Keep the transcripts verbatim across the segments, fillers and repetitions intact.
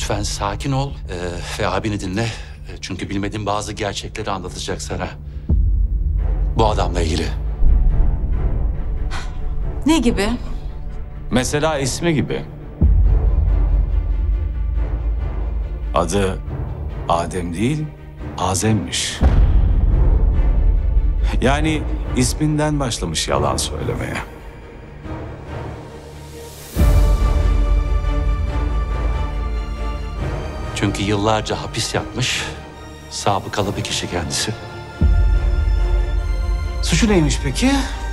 lütfen sakin ol ee, ve abini dinle. Çünkü bilmediğin bazı gerçekleri anlatacak sana. Bu adamla ilgili. Ne gibi? Mesela ismi gibi. Adı Adem değil, Azem'miş. Yani isminden başlamış yalan söylemeye. Çünkü yıllarca hapis yatmış, sabıkalı bir kişi kendisi. Suçu neymiş peki?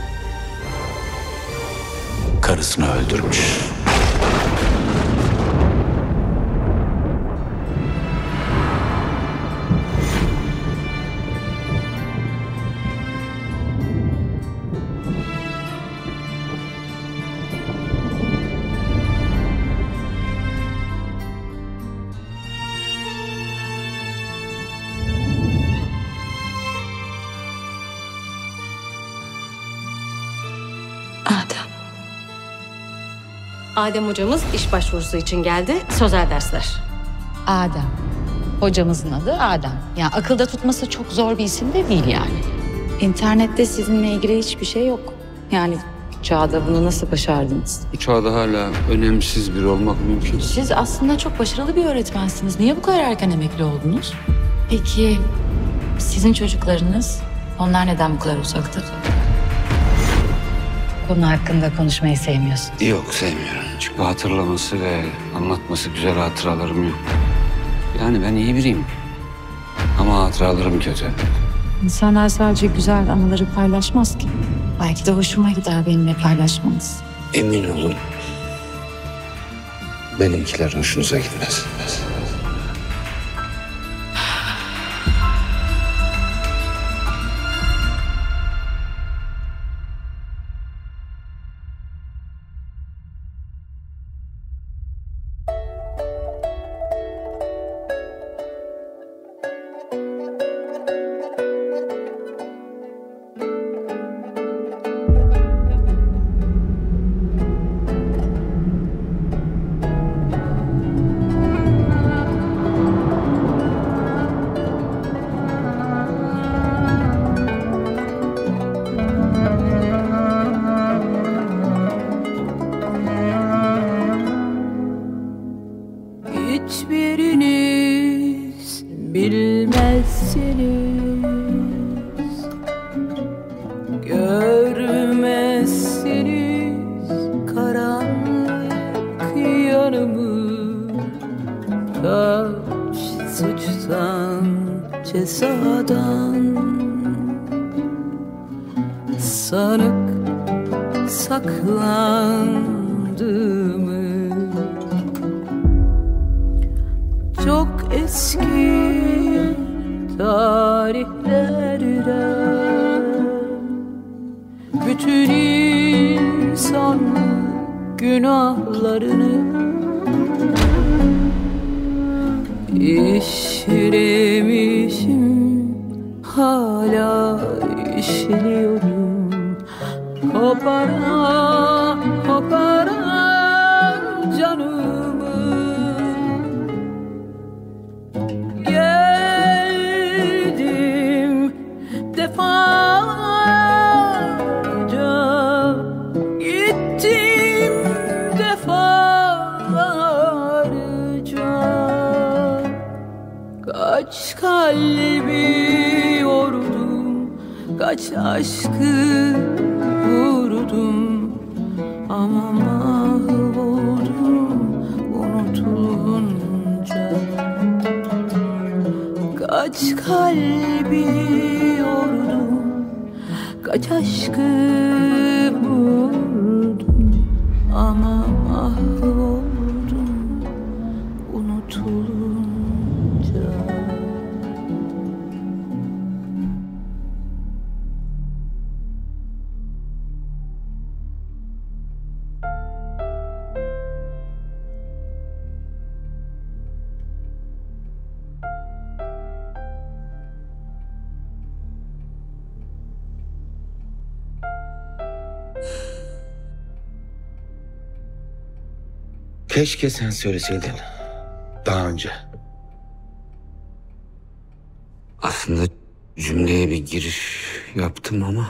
Karısını öldürmüş. Adem. Adem hocamız iş başvurusu için geldi. Sözel dersler. Adem. Hocamızın adı Adem. Yani akılda tutması çok zor bir isim de değil yani. İnternette sizinle ilgili hiçbir şey yok. Yani bu çağda bunu nasıl başardınız? Bu çağda hala önemsiz biri olmak mümkün. Siz aslında çok başarılı bir öğretmensiniz. Niye bu kadar erken emekli oldunuz? Peki sizin çocuklarınız, onlar neden bu kadar uzakta? Konu hakkında konuşmayı sevmiyorsun. Yok, sevmiyorum. Çünkü hatırlaması ve anlatması güzel hatıralarım yok. Yani ben iyi biriyim. Ama hatıralarım kötü. İnsanlar sadece güzel anıları paylaşmaz ki. Belki de hoşuma gider benimle paylaşmanız. Emin olun. Benimkiler hoşunuza gitmez. Hiçbiriniz bilmezsiniz, görmezsiniz karanlık yanımı. Kaç suçtan, cezadan sanık saklandığımı. Çok eski tarihlerden bütün insanlık günahlarını işlemişim, hala işliyorum. Kopara kopara canımı. Geldim defalarca, gittim defalarca. Kaç kalbi yordum, kaç aşkı vurdum, ama mahvoldum unutulunca. Kaç kalbi yordum, kaç aşkı vurdum, ama mahvoldum unutulunca. Keşke sen söyleseydin. daha önce? Aslında cümleye bir giriş yaptım ama...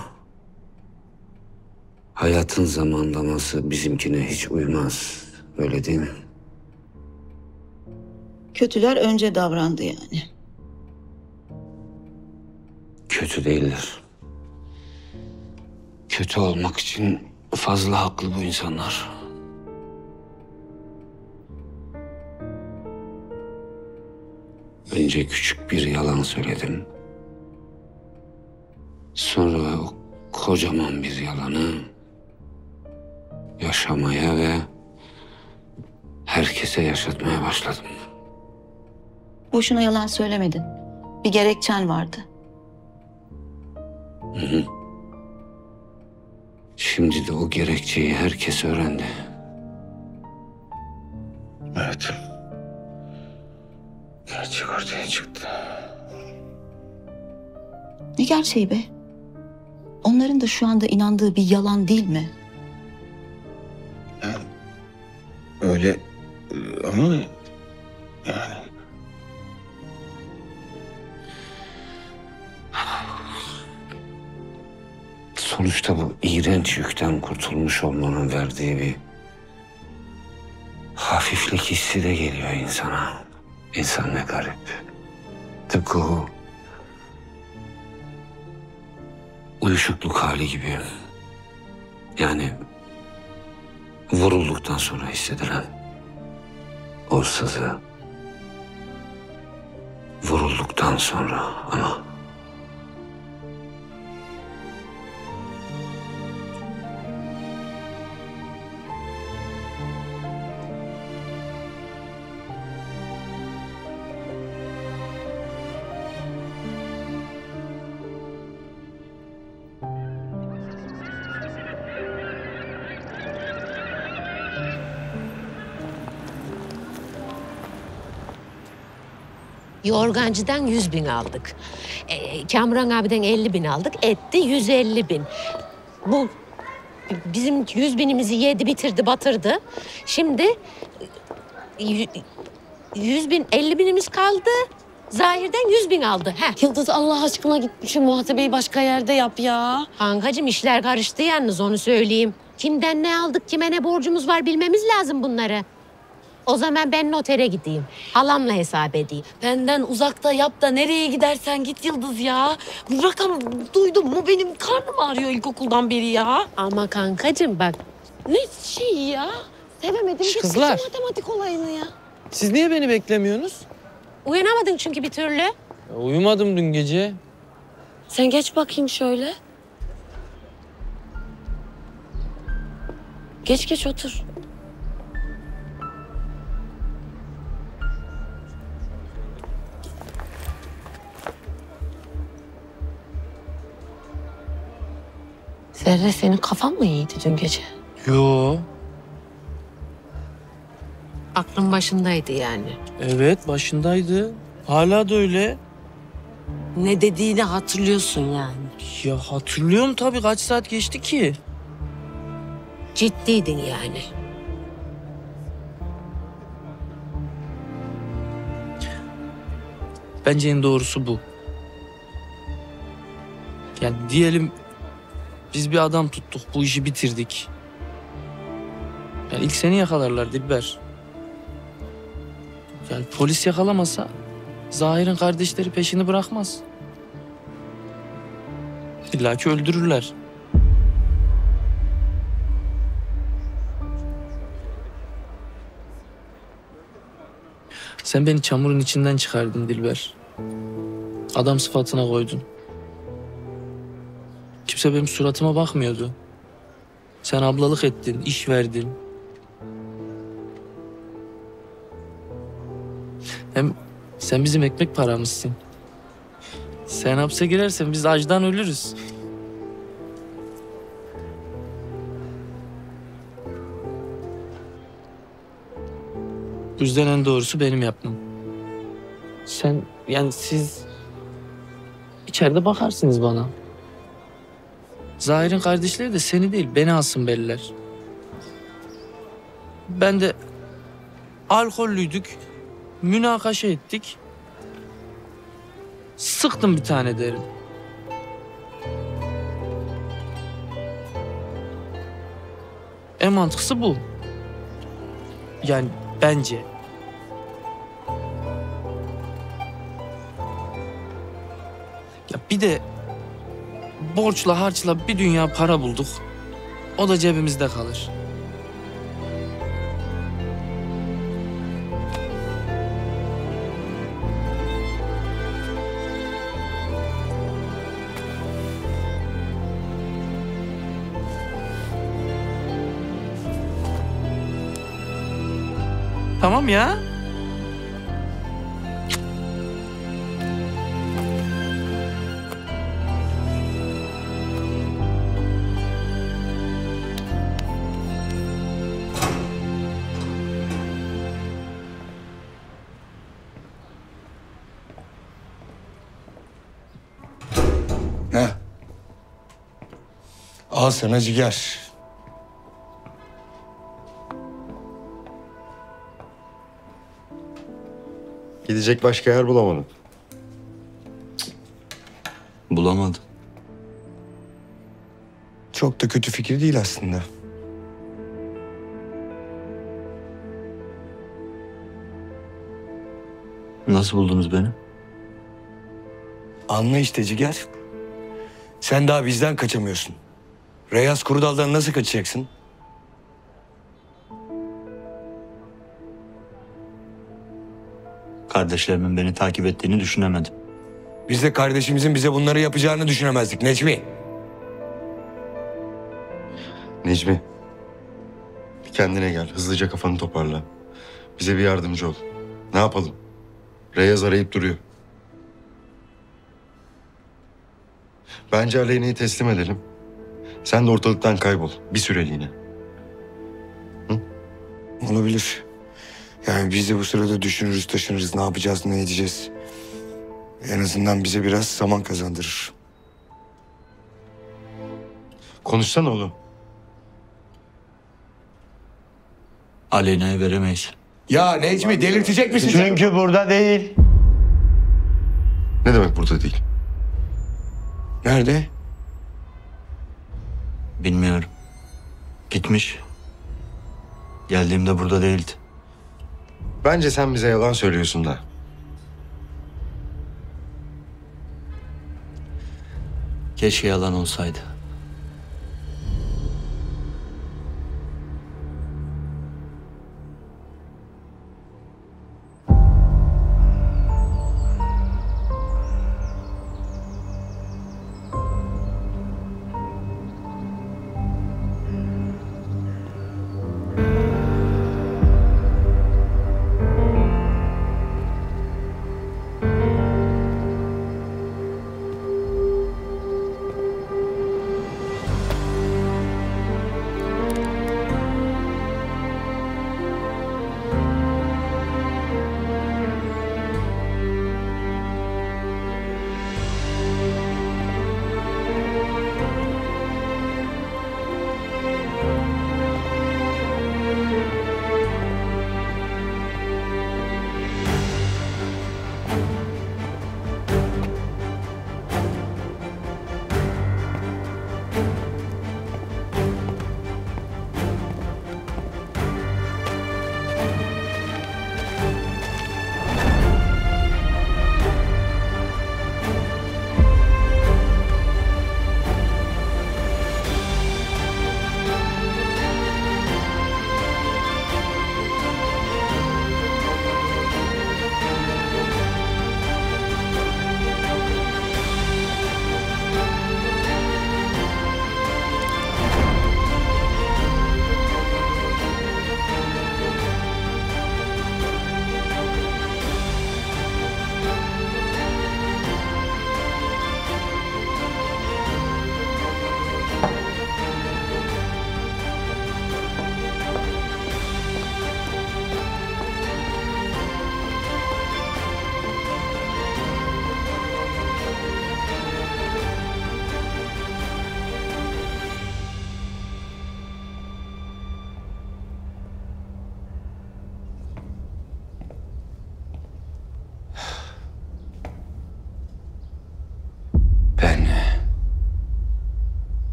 hayatın zamanlaması bizimkine hiç uymaz. Öyle değil mi? Kötüler önce davrandı yani. Kötü değiller. Kötü olmak için fazla haklı bu insanlar. Önce küçük bir yalan söyledim. Sonra o kocaman bir yalanı yaşamaya ve herkese yaşatmaya başladım. Boşuna yalan söylemedin. Bir gerekçen vardı. Hı hı. Şimdi de o gerekçeyi herkes öğrendi. Evet. Gerçek ortaya çıktı. Ne gerçeği be? Onların da şu anda inandığı bir yalan değil mi? Yani öyle e, ama yani Sonuçta bu iğrenç yükten kurtulmuş olmanın verdiği bir hafiflik hissi de geliyor insana. İnsan ne garip. Tıpkı o uyuşukluk hali gibi. Yani vurulduktan sonra hissedilen o sızı. Vurulduktan sonra ama... Yorgancı'dan yüz bin aldık. E, Kamuran abiden elli bin aldık. Etti yüz elli bin. Bu bizim yüz binimizi yedi, bitirdi, batırdı. Şimdi y- yüz bin, elli binimiz kaldı. Zahir'den yüz bin aldı. Heh. Yıldız Allah aşkına git şu muhasebeyi başka yerde yap ya. Kankacığım işler karıştı yalnız onu söyleyeyim. Kimden ne aldık, kime ne borcumuz var bilmemiz lazım bunları. O zaman ben notere gideyim. Halamla hesap edeyim. Benden uzakta yap da nereye gidersen git Yıldız ya. Bu rakamı duydun mu benim karnım ağrıyor ilkokuldan beri ya. Ama kankacığım bak. Ne şey ya. Sevemedim ki Kızlar. şu matematik olayını ya. Siz niye beni beklemiyorsunuz? Uyanamadın çünkü bir türlü. Ya, uyumadım dün gece. Sen geç bakayım şöyle. Geç geç otur. Zerre senin kafan mı iyiydi dün gece? Yo. Aklın başındaydı yani. Evet başındaydı. Hala da öyle. Ne dediğini hatırlıyorsun yani. Ya hatırlıyorum tabii, kaç saat geçti ki? Ciddiydin yani. Bence en doğrusu bu. Yani diyelim biz bir adam tuttuk, bu işi bitirdik. Yani ilk seni yakalarlar Dilber. Yani polis yakalamasa Zahir'in kardeşleri peşini bırakmaz. İlla ki öldürürler. Sen beni çamurun içinden çıkardın Dilber. Adam sıfatına koydun. Kimse benim suratıma bakmıyordu. Sen ablalık ettin, iş verdin. Hem sen bizim ekmek paramızsın. Sen hapse girersen biz acdan ölürüz. Bu yüzden en doğrusu benim yapmam. Sen, yani siz içeride bakarsınız bana. Zahir'in kardeşleri de seni değil, beni alsın belliler. Ben de alkollüydük. münakaşa ettik. Sıktım bir tane derim. En mantıklısı bu. Yani bence. Ya bir de borçla harçla bir dünya para bulduk. O da cebimizde kalır. Tamam ya. Heh. Al sana ciğer. Gidecek başka yer bulamadım. Bulamadım. Çok da kötü fikir değil aslında. Nasıl buldunuz beni? Anla işte ciğer. Sen daha bizden kaçamıyorsun. Reyaz Kurudal'dan nasıl kaçacaksın? Kardeşlerimin beni takip ettiğini düşünemedim. Biz de kardeşimizin bize bunları yapacağını düşünemezdik Necmi. Necmi. Bir kendine gel. Hızlıca kafanı toparla. Bize bir yardımcı ol. Ne yapalım? Reyaz arayıp duruyor. Bence Aleyna'yı teslim edelim. Sen de ortalıktan kaybol. Bir süreliğine. Olabilir. Yani biz de bu sırada düşünürüz, taşınırız, ne yapacağız, ne edeceğiz. En azından bize biraz zaman kazandırır. Konuşsana oğlum. Aleyna'ya veremeyiz. Ya Necmi delirtecek misin? Çünkü burada değil. Ne demek burada değil? Nerede? Bilmiyorum. Gitmiş. Geldiğimde burada değildi. Bence sen bize yalan söylüyorsun da. Keşke yalan olsaydı.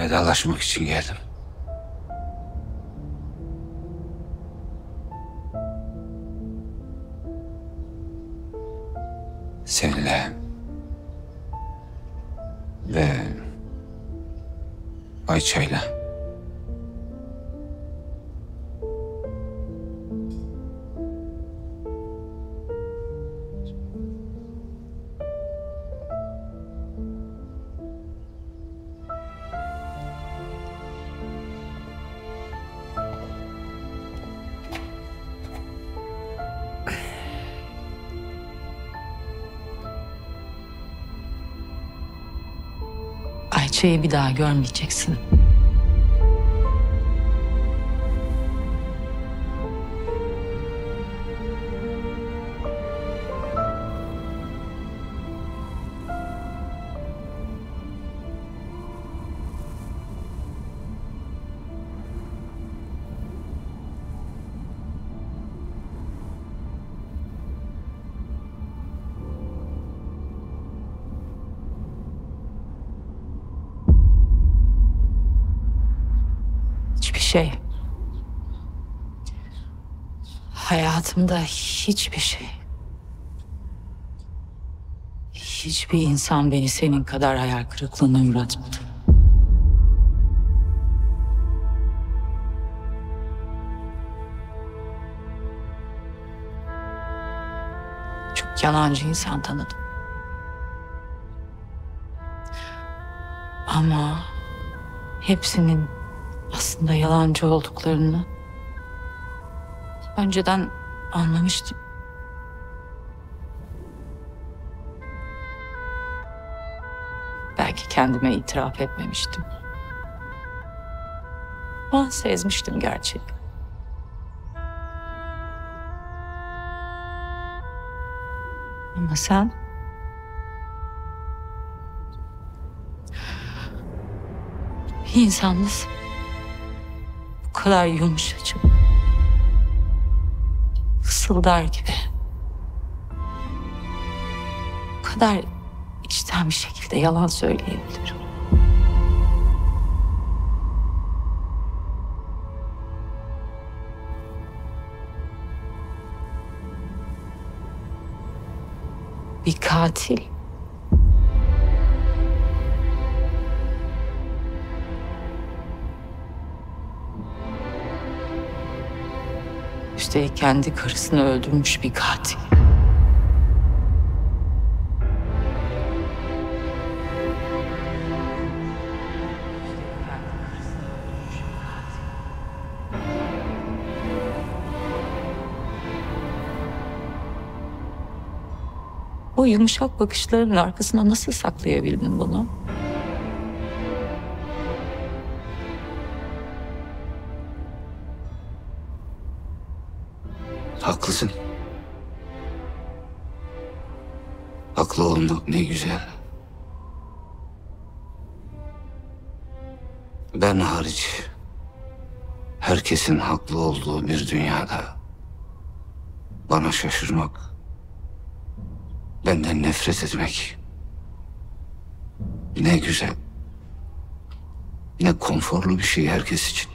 Vedalaşmak için geldim. Seninle ve Ayça'yla. Ayça'yı bir daha görmeyeceksin. Hiçbir şey. Hayatımda hiçbir şey. Hiçbir insan beni senin kadar hayal kırıklığına uğratmadı. Çok yalancı insan tanıdım. Ama hepsinin aslında yalancı olduklarını önceden anlamıştım. Belki kendime itiraf etmemiştim. Ben sezmiştim gerçeği. Ama sen bir insanlısın. Bu kadar yumuşacık. Fısıldar gibi. Bu kadar içten bir şekilde yalan söyleyebilirim. Bir katil. Üstelik kendi karısını öldürmüş bir katil. O yumuşak bakışların arkasına nasıl saklayabildin bunu? Haklısın. Haklı olmak ne güzel. Ben hariç herkesin haklı olduğu bir dünyada bana şaşırmak, benden nefret etmek ne güzel, ne konforlu bir şey herkes için.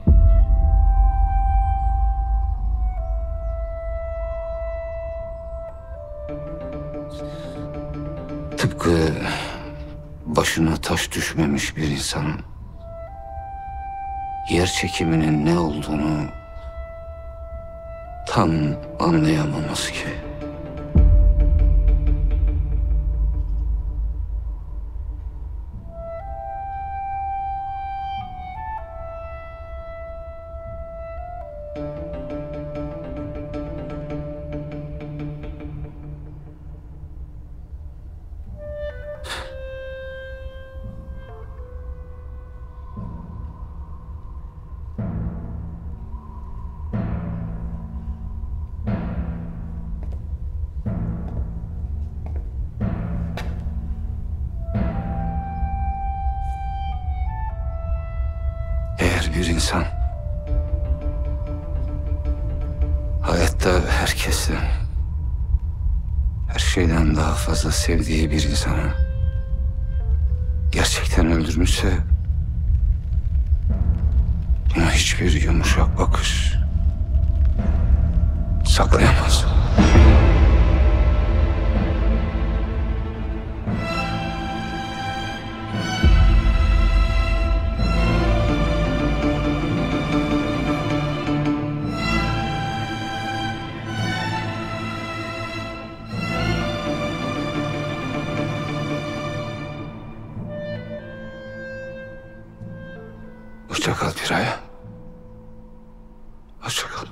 Tıpkı başına taş düşmemiş bir insanın yer çekiminin ne olduğunu tam anlayamaması gibi. Eğer bir insan hayatta herkesten, her şeyden daha fazla sevdiği bir insanı gerçekten öldürmüşse Bana hiçbir yumuşak bakış saklayamaz. Hoşça kal Piraya. Hoşça kal.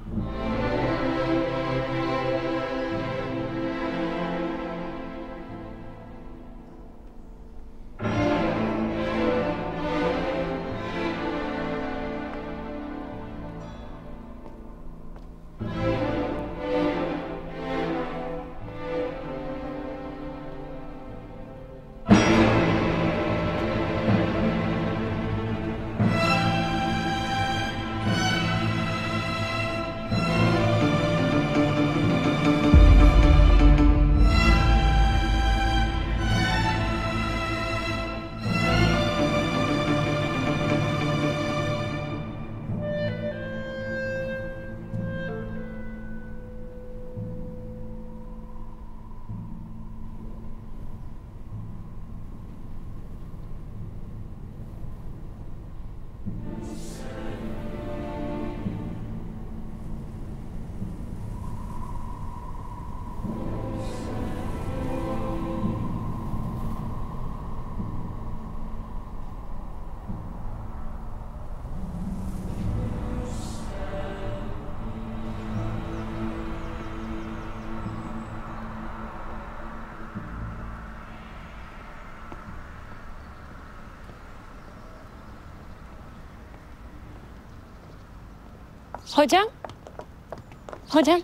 Hocam. Hocam.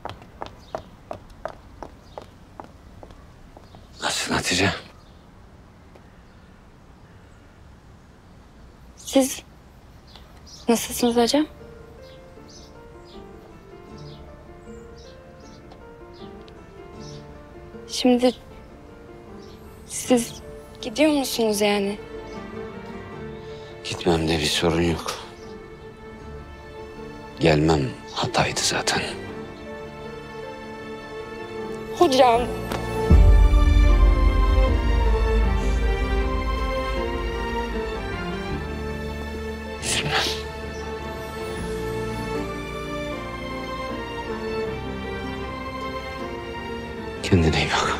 Nasılsın Hatice? Siz nasılsınız hocam? Şimdi siz gidiyor musunuz yani? Gitmemde bir sorun yok. Gelmem hataydı zaten. Hocam. Üzülme. Kendine iyi bak.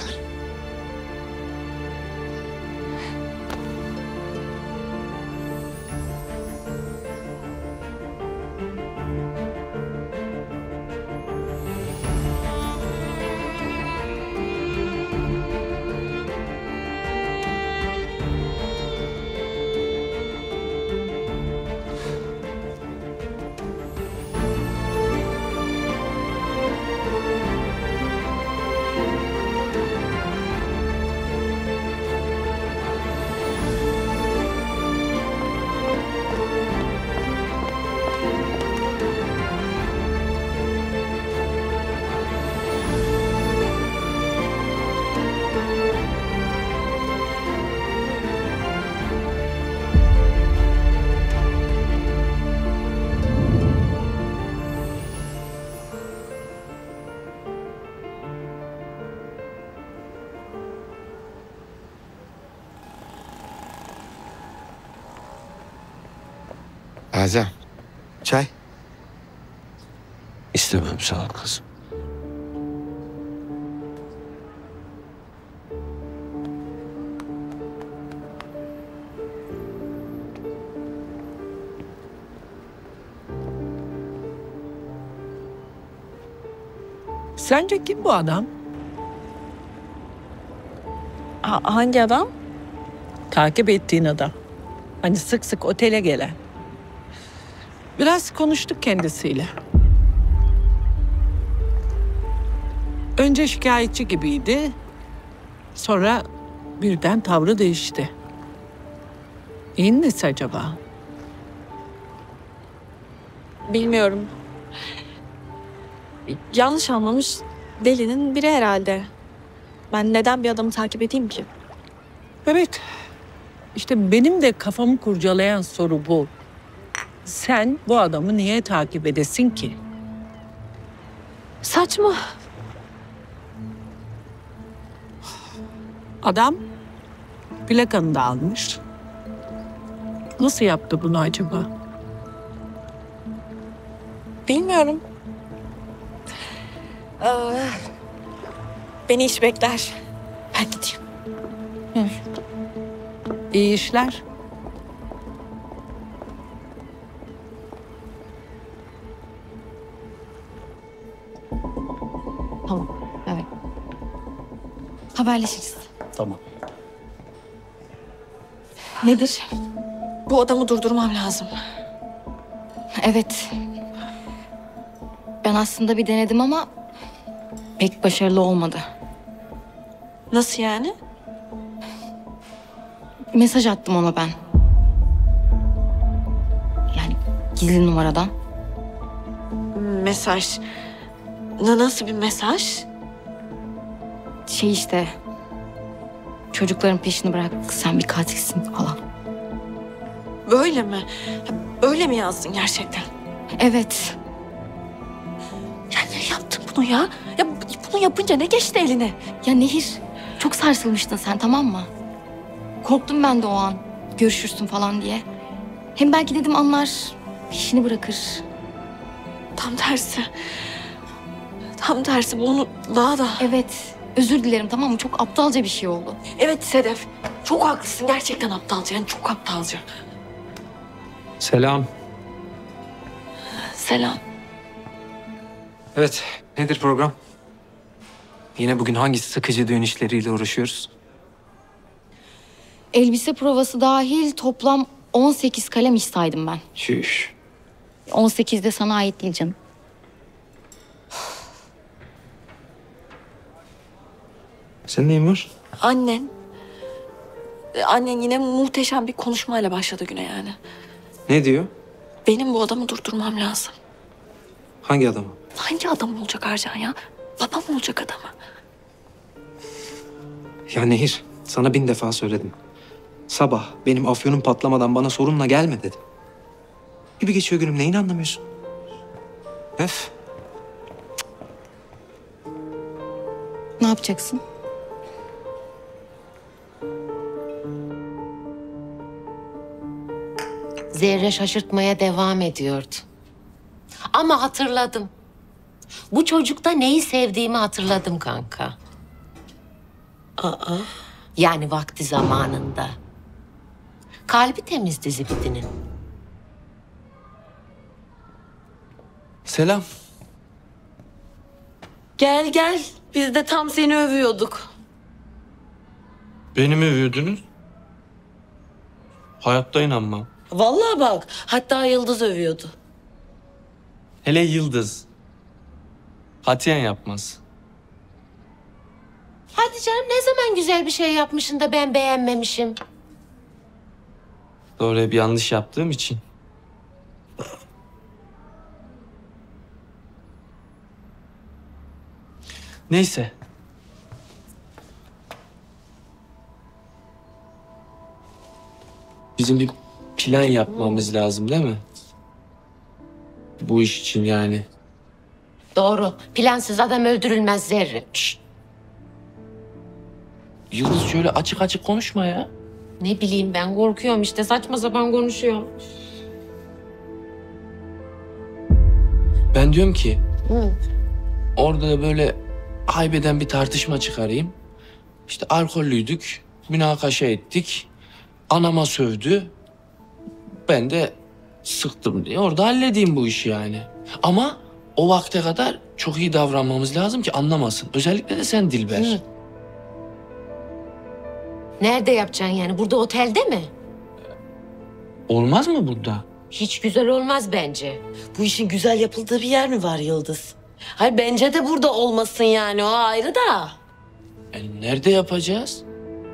Azem, çay. İstemem sağ ol kızım. Sence kim bu adam? Ha, hangi adam? Takip ettiğin adam. Hani sık sık otele gelen. Biraz konuştuk kendisiyle. Önce şikayetçi gibiydi. Sonra birden tavrı değişti. İyi nesi acaba? Bilmiyorum. Yanlış anlamış delinin biri herhalde. Ben neden bir adamı takip edeyim ki? Evet. İşte benim de kafamı kurcalayan soru bu. Sen bu adamı niye takip edesin ki? Saçma. Adam plakanı da almış. Nasıl yaptı bunu acaba? Bilmiyorum. Ee, beni iş bekler. Ben gideyim. Hı. İyi işler. Tamam, evet. Haberleşiriz. Tamam. Nedir? Bu adamı durdurmam lazım. Evet. Ben aslında bir denedim ama pek başarılı olmadı. Nasıl yani? Mesaj attım ona ben. Yani gizli numaradan. Mesaj. Na- Nasıl bir mesaj? Şey işte... Çocukların peşini bırak, sen bir katilsin falan. Böyle mi? Ya, Böyle mi yazdın gerçekten? Evet. Ya niye yaptın bunu ya? Ya bunu yapınca ne geçti eline? Ya Nehir, çok sarsılmıştın sen, tamam mı? Korktum ben de o an. Görüşürsün falan diye. Hem belki dedim anlar, peşini bırakır. Tam tersi. Tam tersi bu onu daha da... Evet, özür dilerim, tamam mı? Çok aptalca bir şey oldu. Evet Sedef. Çok haklısın. Gerçekten aptalca. Yani çok aptalca. Selam. Selam. Evet, nedir program? Yine bugün hangi sıkıcı düğün işleriyle uğraşıyoruz? Elbise provası dahil toplam on sekiz kalem iş saydım ben. Şüş. on sekiz de sana ait değil canım. Senin neyin var? Annen... e, Annen yine muhteşem bir konuşmayla başladı güne yani. Ne diyor? Benim bu adamı durdurmam lazım. Hangi adamı? Hangi adam olacak Ercan ya? Babam olacak adamı. Ya Nehir, sana bin defa söyledim. Sabah benim afyonum patlamadan bana sorunla gelme dedim. Gibi geçiyor günüm, neyini anlamıyorsun? Öf. Ne yapacaksın? Zerre şaşırtmaya devam ediyordu. Ama hatırladım. Bu çocukta neyi sevdiğimi hatırladım kanka. Aa. Yani vakti zamanında. Kalbi temizdi Zibidi'nin. Selam. Gel gel. Biz de tam seni övüyorduk. Beni mi övüyordunuz? Hayatta inanmam. Vallahi bak. Hatta Yıldız övüyordu. Hele Yıldız. Katiyen yapmaz. Hadi canım, ne zaman güzel bir şey yapmışsın da ben beğenmemişim. Doğru, hep yanlış yaptığım için. Neyse. Bizim bir plan yapmamız lazım değil mi? Bu iş için yani. Doğru. Plansız adam öldürülmez Zerre. Şşt. Yıldız şöyle açık açık konuşma ya. Ne bileyim, ben korkuyorum işte, saçma sapan konuşuyorum. Ben diyorum ki Hı. orada da böyle haybeden bir tartışma çıkarayım. İşte alkollüydük, münakaşa ettik. Anama sövdü. Ben de sıktım diye orada halledeyim bu işi yani. Ama o vakte kadar çok iyi davranmamız lazım ki anlamasın. Özellikle de sen Dilber. Hı. Nerede yapacaksın yani? Burada otelde mi? Olmaz mı burada? Hiç güzel olmaz bence. Bu işin güzel yapıldığı bir yer mi var Yıldız? Hayır bence de burada olmasın yani, o ayrı da. E, nerede yapacağız?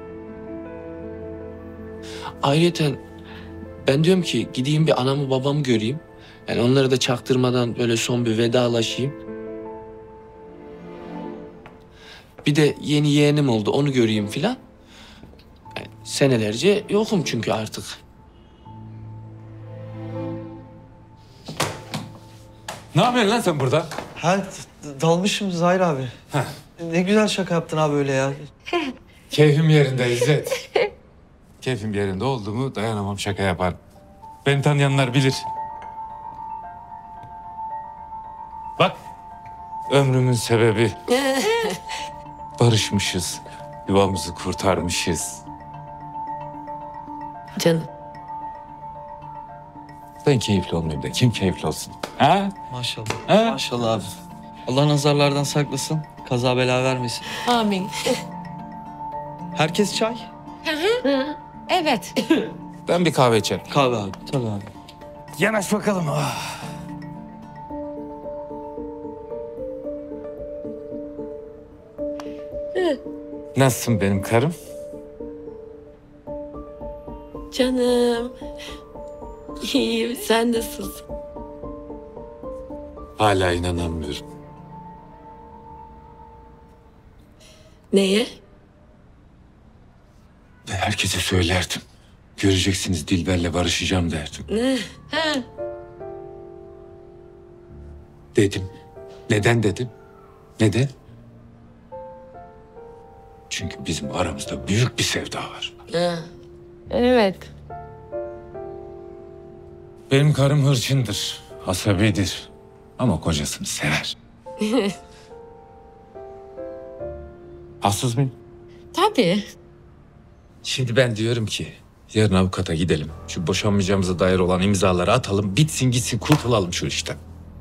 Ayrıca ben diyorum ki gideyim bir anamı babamı göreyim. Yani onları da çaktırmadan böyle son bir vedalaşayım. Bir de yeni yeğenim oldu, onu göreyim filan. Yani senelerce yokum çünkü artık. Ne yapıyorsun lan sen burada? Ha d- dalmışım Zahir abi. Heh. Ne güzel şaka yaptın abi öyle ya. Keyfim yerinde İzzet. Keyfim yerinde oldu mu dayanamam, şaka yaparım. Beni tanıyanlar bilir. Bak, ömrümün sebebi. Barışmışız, yuvamızı kurtarmışız. Canım. Ben keyifli olmayayım da kim keyifli olsun? Ha? Maşallah. Ha? Maşallah abi. Allah nazarlardan saklasın. Kaza bela vermesin. Amin. Herkes çay. Evet. Ben bir kahve içerim. Kahve abi. Tabii abi. Yanaş bakalım. Ah. Nasılsın benim karım? Canım. İyiyim, sen nasılsın? Hala inanamıyorum. Neye? Ben herkese söylerdim. Göreceksiniz Dilber'le barışacağım derdim. Ne? Ha. Dedim. Neden dedim? Neden? Çünkü bizim aramızda büyük bir sevda var. Ha. Evet. Benim karım hırçındır, asabidir. Ama kocasını sever. Haksız mıyım? Tabii. Şimdi ben diyorum ki yarın avukata gidelim. Şu boşanmayacağımıza dair olan imzaları atalım. Bitsin gitsin, kurtulalım şu işten.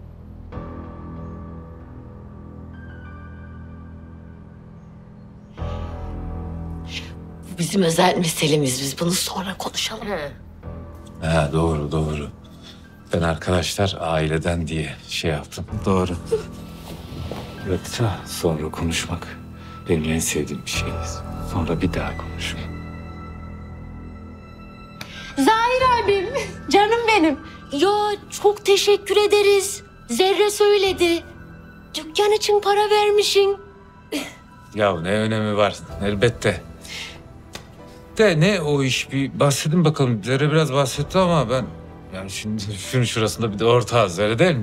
Bu bizim özel meselemiz. Biz bunu sonra konuşalım. Ha, doğru doğru. Ben arkadaşlar aileden diye şey yaptım. Doğru. Yoksa sonra konuşmak benim en sevdiğim bir şeydir. Sonra bir daha konuşmak. Zahir abim, canım benim. Ya çok teşekkür ederiz. Zerre söyledi. Dükkan için para vermişsin. Ya ne önemi var elbette. De ne o iş, bir bahsedin bakalım. Zerre biraz bahsetti ama ben... Yani şimdi şunun şurasında bir de ortağız, öyle değil mi?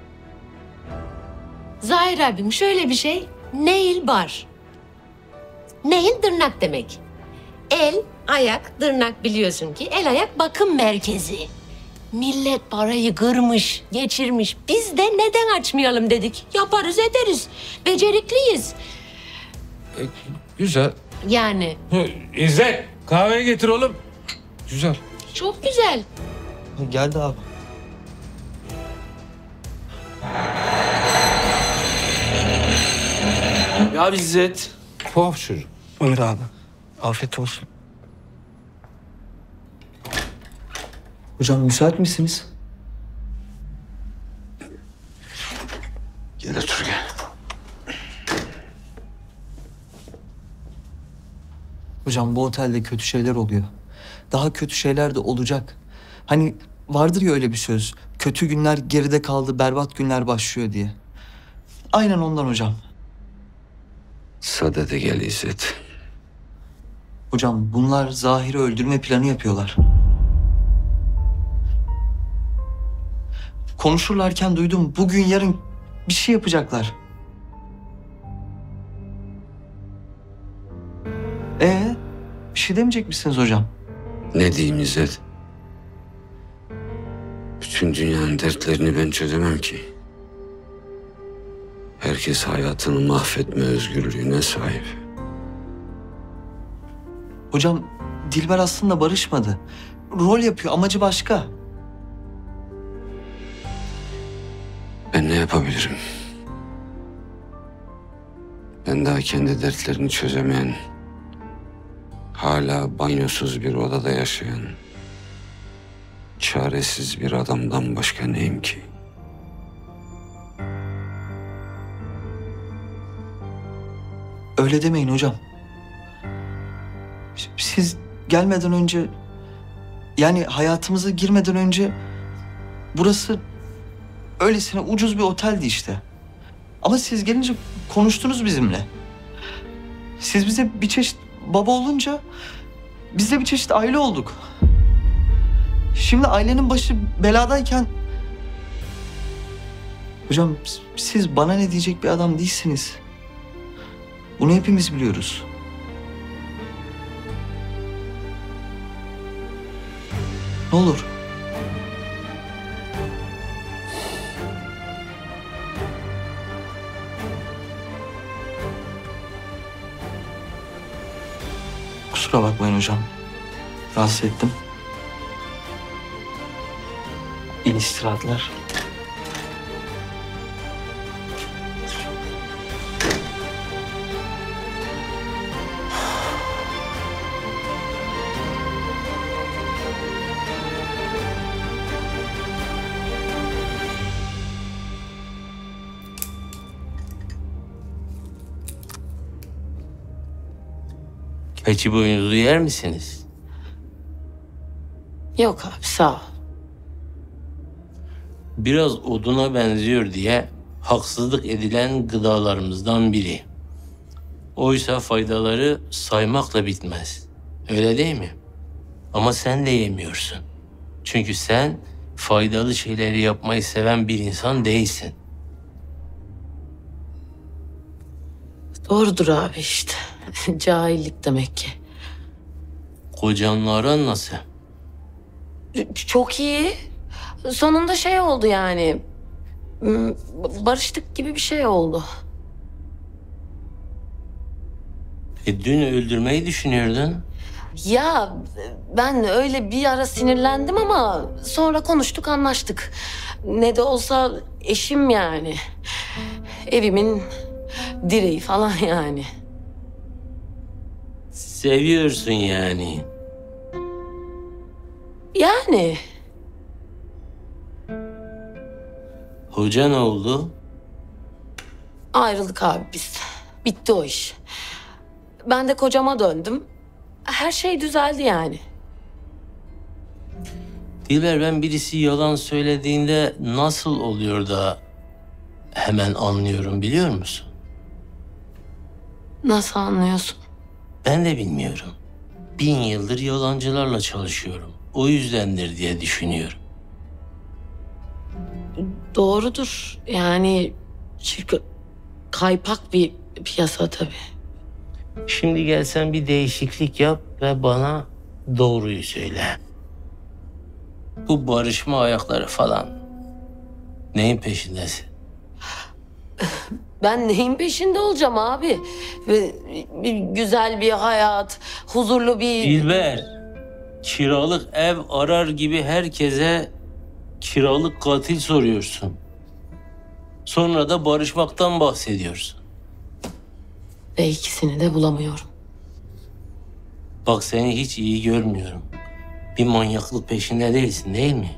Zahir abim şöyle bir şey. Nail bar. Nail tırnak demek. El, ayak, tırnak biliyorsun ki. El ayak bakım merkezi. Millet parayı kırmış, geçirmiş. Biz de neden açmayalım dedik. Yaparız ederiz. Becerikliyiz. E, güzel. Yani. İzzet, kahveyi getir oğlum. Güzel. Çok güzel. Geldi abi. Ya İzzet. Tuhaf çocuk. Buyur abi. Afiyet olsun. Hocam müsait misiniz? Gel otur gel. Hocam bu otelde kötü şeyler oluyor. Daha kötü şeyler de olacak. Hani vardır ya öyle bir söz. Kötü günler geride kaldı, berbat günler başlıyor diye. Aynen ondan hocam. Sadede gel İzzet. Hocam bunlar Zahir'i öldürme planı yapıyorlar. Konuşurlarken duydum, bugün yarın bir şey yapacaklar. Ee, bir şey demeyecek misiniz hocam? Ne diyeyim İzzet? Bütün dünyanın dertlerini ben çözemem ki. Herkes hayatını mahvetme özgürlüğüne sahip. Hocam Dilber aslında barışmadı. Rol yapıyor, amacı başka. Ben ne yapabilirim? Ben daha kendi dertlerini çözemeyen, hala banyosuz bir odada yaşayan, çaresiz bir adamdan başka neyim ki? Öyle demeyin hocam. Siz gelmeden önce, yani hayatımıza girmeden önce burası öylesine ucuz bir oteldi işte. Ama siz gelince konuştunuz bizimle. Siz bize bir çeşit baba olunca biz de bir çeşit aile olduk. Şimdi ailenin başı beladayken Hocam siz bana ne diyecek bir adam değilsiniz. Bunu hepimiz biliyoruz. Ne olur. Kusura bakmayın hocam. Rahatsız ettim. İyi istirahatler. Keçi boynuzu yer misiniz? Yok abi sağ ol. Biraz oduna benziyor diye haksızlık edilen gıdalarımızdan biri. Oysa faydaları saymakla bitmez. Öyle değil mi? Ama sen de yemiyorsun. Çünkü sen faydalı şeyleri yapmayı seven bir insan değilsin. Doğrudur abi işte. Cahillik demek ki. Kocanla aran nasıl? Çok iyi. Sonunda şey oldu yani. Hmm, Barıştık gibi bir şey oldu. E dün öldürmeyi düşünüyordun. Ya ben öyle bir ara sinirlendim ama sonra konuştuk, anlaştık. Ne de olsa eşim yani. Evimin direği falan yani. Seviyorsun yani. Yani. Hoca ne oldu? Ayrıldık abi biz. Bitti o iş. Ben de kocama döndüm. Her şey düzeldi yani. Dilber, ben birisi yalan söylediğinde nasıl oluyor da hemen anlıyorum biliyor musun? Nasıl anlıyorsun? Ben de bilmiyorum. Bin yıldır yalancılarla çalışıyorum. O yüzdendir diye düşünüyorum. Doğrudur. Yani çünkü kaypak bir piyasa tabii. Şimdi gelsen bir değişiklik yap ve bana doğruyu söyle. Bu barışma ayakları falan neyin peşindesin? Ben neyin peşinde olacağım abi? Ve bir güzel bir hayat, huzurlu bir... Dilber, kiralık ev arar gibi herkese kiralık katil soruyorsun. Sonra da barışmaktan bahsediyorsun. Ve ikisini de bulamıyorum. Bak, seni hiç iyi görmüyorum. Bir manyaklık peşinde değilsin, değil mi?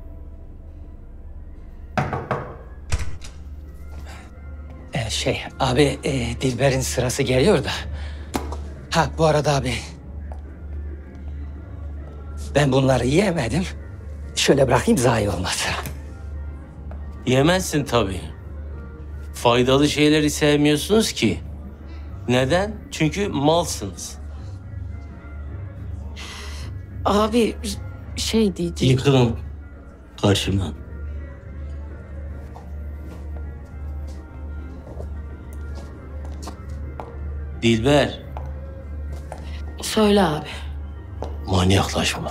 Ee, şey abi e, Dilber'in sırası geliyor da. Ha bu arada abi. Ben bunları yiyemedim. Şöyle bırakayım zayi olmaz. Yemezsin tabii. Faydalı şeyleri sevmiyorsunuz ki. Neden? Çünkü malsınız. Abi şey diyeceğim. Yıkılın karşımdan. Dilber. Söyle abi. Manyaklaşma.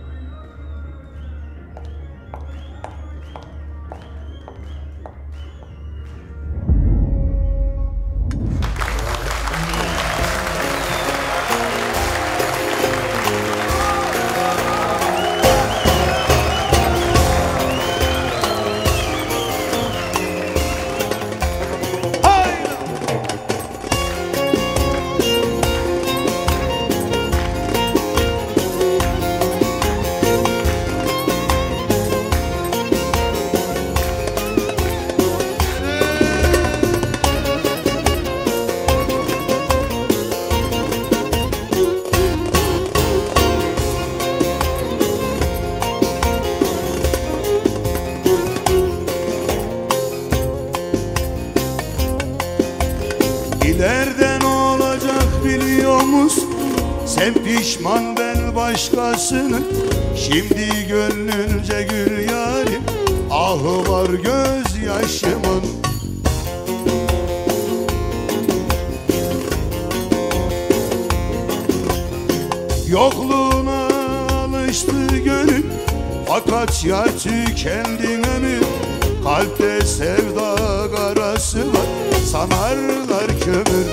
İleride ne olacak biliyor musun? Sen pişman, ben başkasının. Şimdi gönlünce gül yarim. ahı var gözyaşımın. Yokluğuna alıştı gönül, fakat ya tükendin ömür. Kalpte sevda karası var, sanarlar kömür.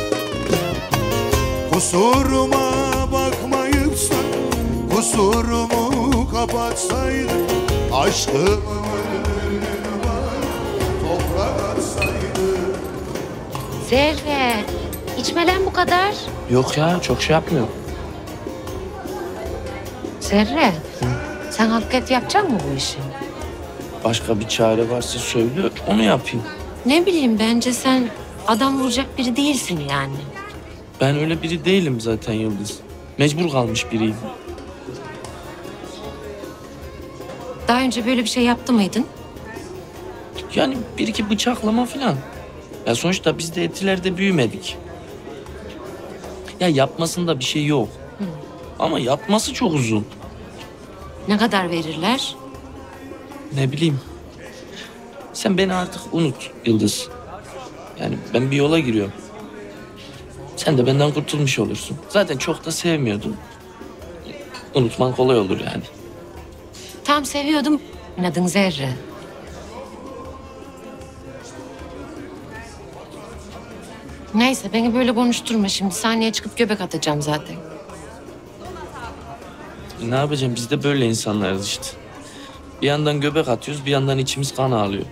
Kusuruma bakmayıpsa, kusurumu kapatsaydın. Aşkımın ölümünü var, toprak atsaydı. Servet, içme lan bu kadar. Yok ya, çok şey yapmıyor. Servet, sen hakikaten yapacak mısın bu işi? Başka bir çare varsa söyle, onu yapayım. Ne bileyim, bence sen adam vuracak biri değilsin yani. Ben öyle biri değilim zaten Yıldız. Mecbur kalmış biriyim. Daha önce böyle bir şey yaptı mıydın? Yani bir iki bıçaklama falan. Ya sonuçta biz de etilerde büyümedik. Ya yapmasında bir şey yok. Hı. Ama yapması çok uzun. Ne kadar verirler? Ne bileyim. Sen beni artık unut Yıldız. Yani ben bir yola giriyorum. Sen de benden kurtulmuş olursun. Zaten çok da sevmiyordun. Unutman kolay olur yani. Tam seviyordum. Adın Zerre. Neyse, beni böyle konuşturma şimdi. Sahneye çıkıp göbek atacağım zaten. E ne yapacağım? Biz de böyle insanlarız işte. Bir yandan göbek atıyoruz, bir yandan içimiz kan ağlıyor.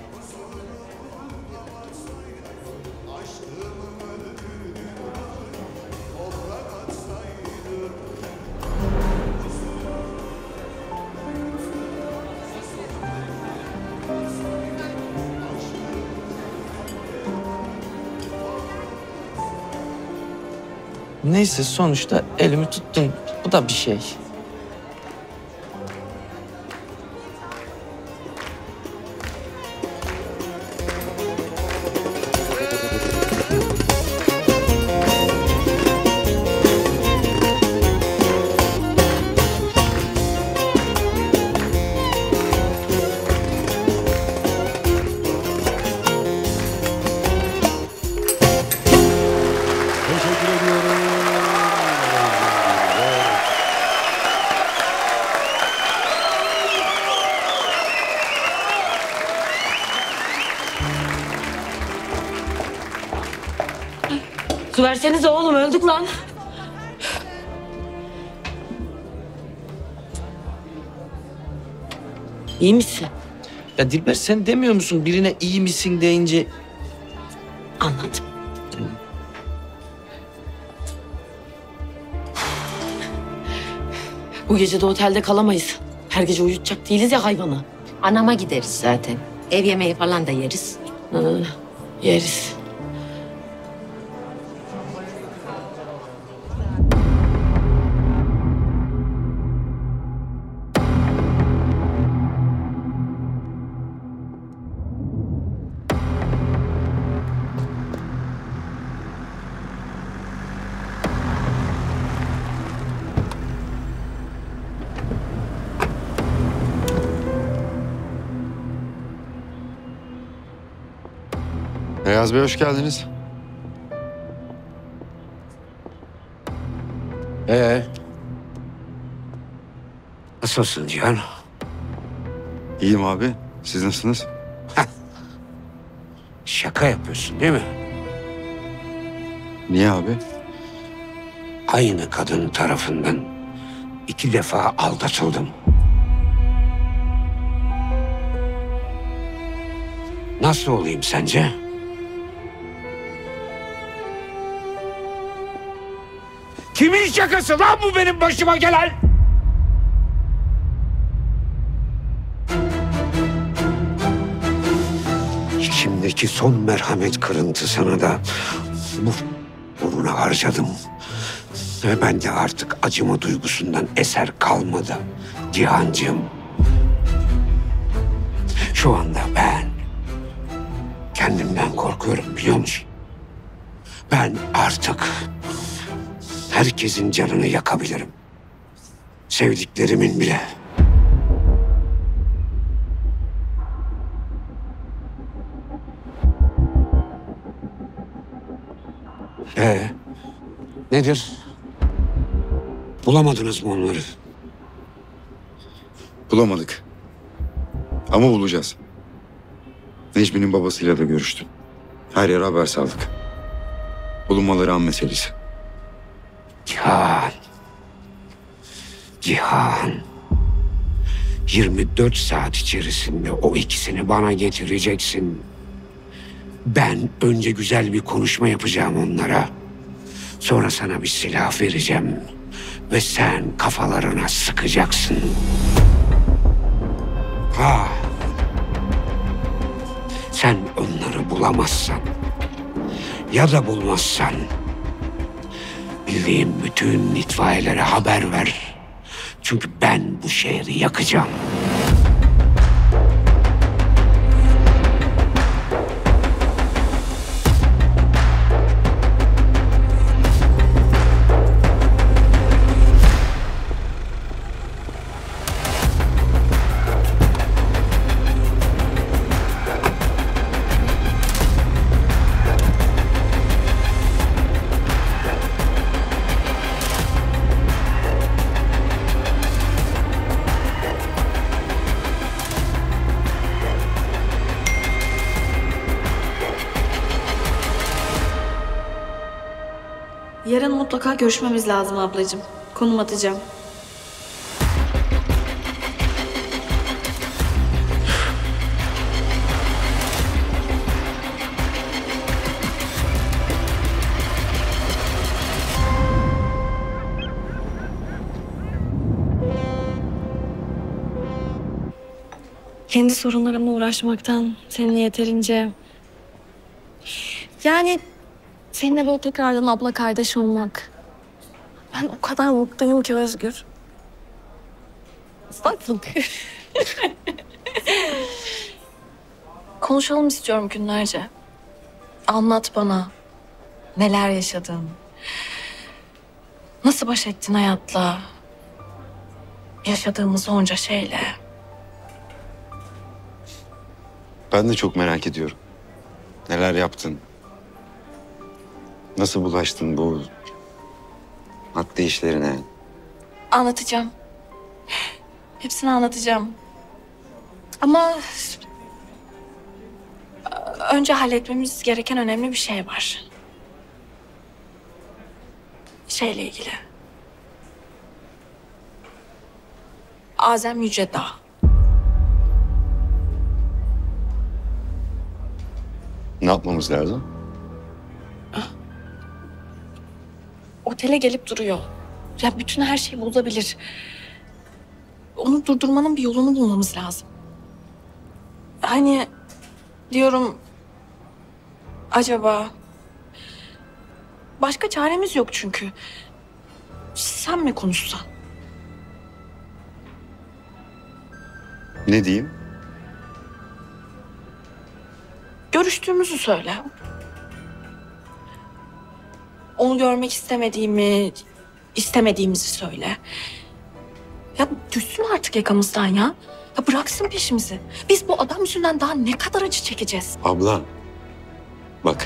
Neyse, sonuçta elimi tuttun. Bu da bir şey. Su versenize oğlum, öldük lan. İyi misin? Ya Dilber, sen demiyor musun birine iyi misin deyince? Anladım. Bu gece de otelde kalamayız. Her gece uyutacak değiliz ya hayvanı. Anama gideriz zaten. Ev yemeği falan da yeriz. Hı, yeriz. Beyaz Bey, hoş geldiniz. Ee, nasılsın Cihan? İyiyim abi. Siz nasılsınız? Şaka yapıyorsun değil mi? Niye abi? Aynı kadın tarafından iki defa aldatıldım. Nasıl olayım sence? Kimin şakası lan bu benim başıma gelen? İçimdeki son merhamet kırıntısını da bu uğruna harcadım. Ve bende artık acıma duygusundan eser kalmadı Cihancığım. Şu anda ben kendimden korkuyorum, biliyor musun? Ben artık herkesin canını yakabilirim. Sevdiklerimin bile. Ee, nedir? Bulamadınız mı onları? Bulamadık. Ama bulacağız. Necmi'nin babasıyla da görüştüm. Her yere haber saldık. Bulunmaları an meselesi. Cihan. Cihan. yirmi dört saat içerisinde o ikisini bana getireceksin. Ben önce güzel bir konuşma yapacağım onlara. Sonra sana bir silah vereceğim. Ve sen kafalarına sıkacaksın. Ha. Sen onları bulamazsan ya da bulmazsan bildiğim bütün itfaiyelere haber ver. Çünkü ben bu şehri yakacağım. Yarın mutlaka görüşmemiz lazım ablacığım. Konum atacağım. Kendi sorunlarımla uğraşmaktan seninle yeterince... Yani seninle böyle tekrardan abla kardeş olmak. Ben o kadar mutluyum ki Özgür. Bak konuşalım istiyorum günlerce. Anlat bana neler yaşadın. Nasıl baş ettin hayatla? Yaşadığımız onca şeyle. Ben de çok merak ediyorum. Neler yaptın? Nasıl bulaştın bu madde işlerine? Anlatacağım. Hepsini anlatacağım. Ama önce halletmemiz gereken önemli bir şey var. Şeyle ilgili. Azem Yücedağ. Ne yapmamız lazım? Otele gelip duruyor. Ya bütün her şey bozabilir. Onu durdurmanın bir yolunu bulmamız lazım. Hani diyorum acaba başka çaremiz yok çünkü. Sen mi konuşsan? Ne diyeyim? Görüştüğümüzü söyle. Onu görmek istemediğimi, istemediğimizi söyle. Ya düşsün artık yakamızdan ya. Ya bıraksın peşimizi. Biz bu adam yüzünden daha ne kadar acı çekeceğiz? Abla. Bak.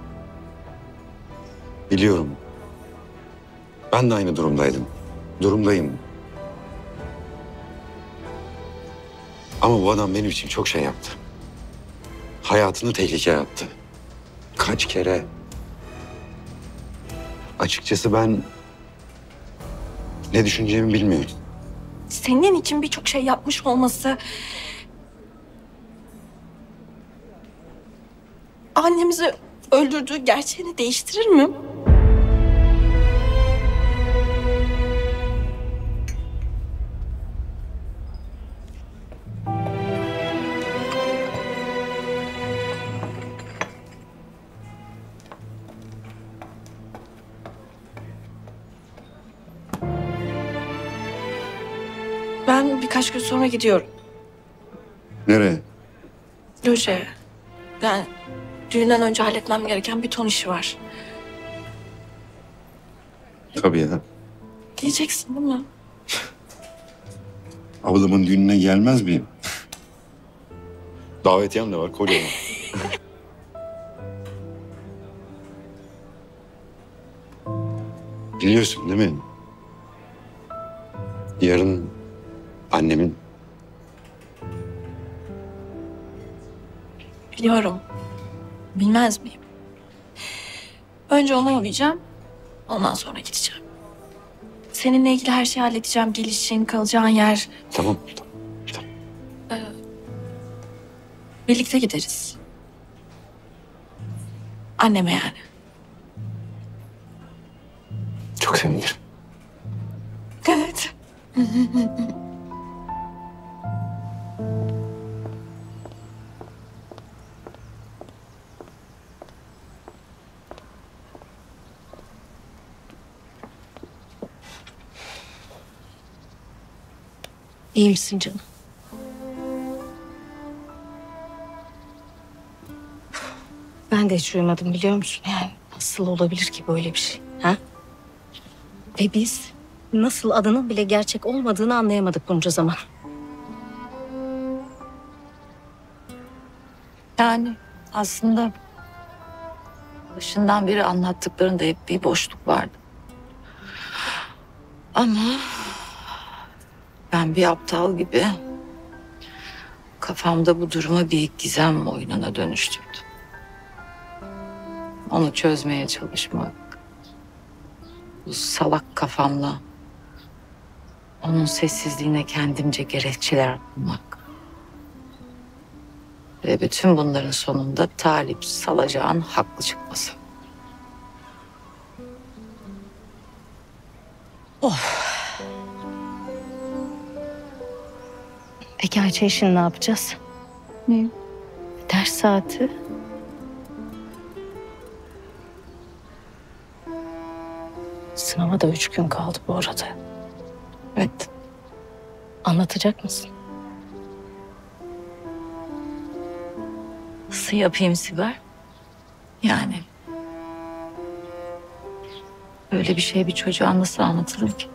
Biliyorum. Ben de aynı durumdaydım. Durumdayım. Ama bu adam benim için çok şey yaptı. Hayatını tehlikeye attı. Kaç kere. Açıkçası ben ne düşüneceğimi bilmiyorum. Senin için birçok şey yapmış olması... annemizi öldürdüğü gerçeğini değiştirir mi? Ben birkaç gün sonra gidiyorum. Nereye? Loje. Yani düğünden önce halletmem gereken bir ton işi var. Tabii ya. Diyeceksin değil mi? Ablamın düğününe gelmez miyim? Davetiyem de var, kocaman. Biliyorsun değil mi? Yarın annemin Biliyorum. Bilmez miyim? Önce onu arayacağım. Ondan sonra gideceğim. Seninle ilgili her şeyi halledeceğim. Gelişin, kalacağın yer. Tamam. Ee, birlikte gideriz. Anneme yani. Çok sevinirim. Evet. İyi misin canım? Ben de hiç uyumadım biliyor musun? Yani nasıl olabilir ki böyle bir şey? Ha? Ve biz nasıl adının bile gerçek olmadığını anlayamadık bunca zaman. Yani aslında başından beri anlattıklarında hep bir boşluk vardı. Ama ben bir aptal gibi kafamda bu durumu bir gizem oyununa dönüştürdüm. Onu çözmeye çalışmak, bu salak kafamla onun sessizliğine kendimce gerekçeler bulmak. Ve bütün bunların sonunda Talip Salacağın haklı çıkması. Oh. Peki Ayça işini ne yapacağız? Ne? Ders saati. Sınava da üç gün kaldı bu arada. Evet. Anlatacak mısın? Nasıl yapayım Sibel? Yani böyle bir şey bir çocuğa nasıl anlatılır ki?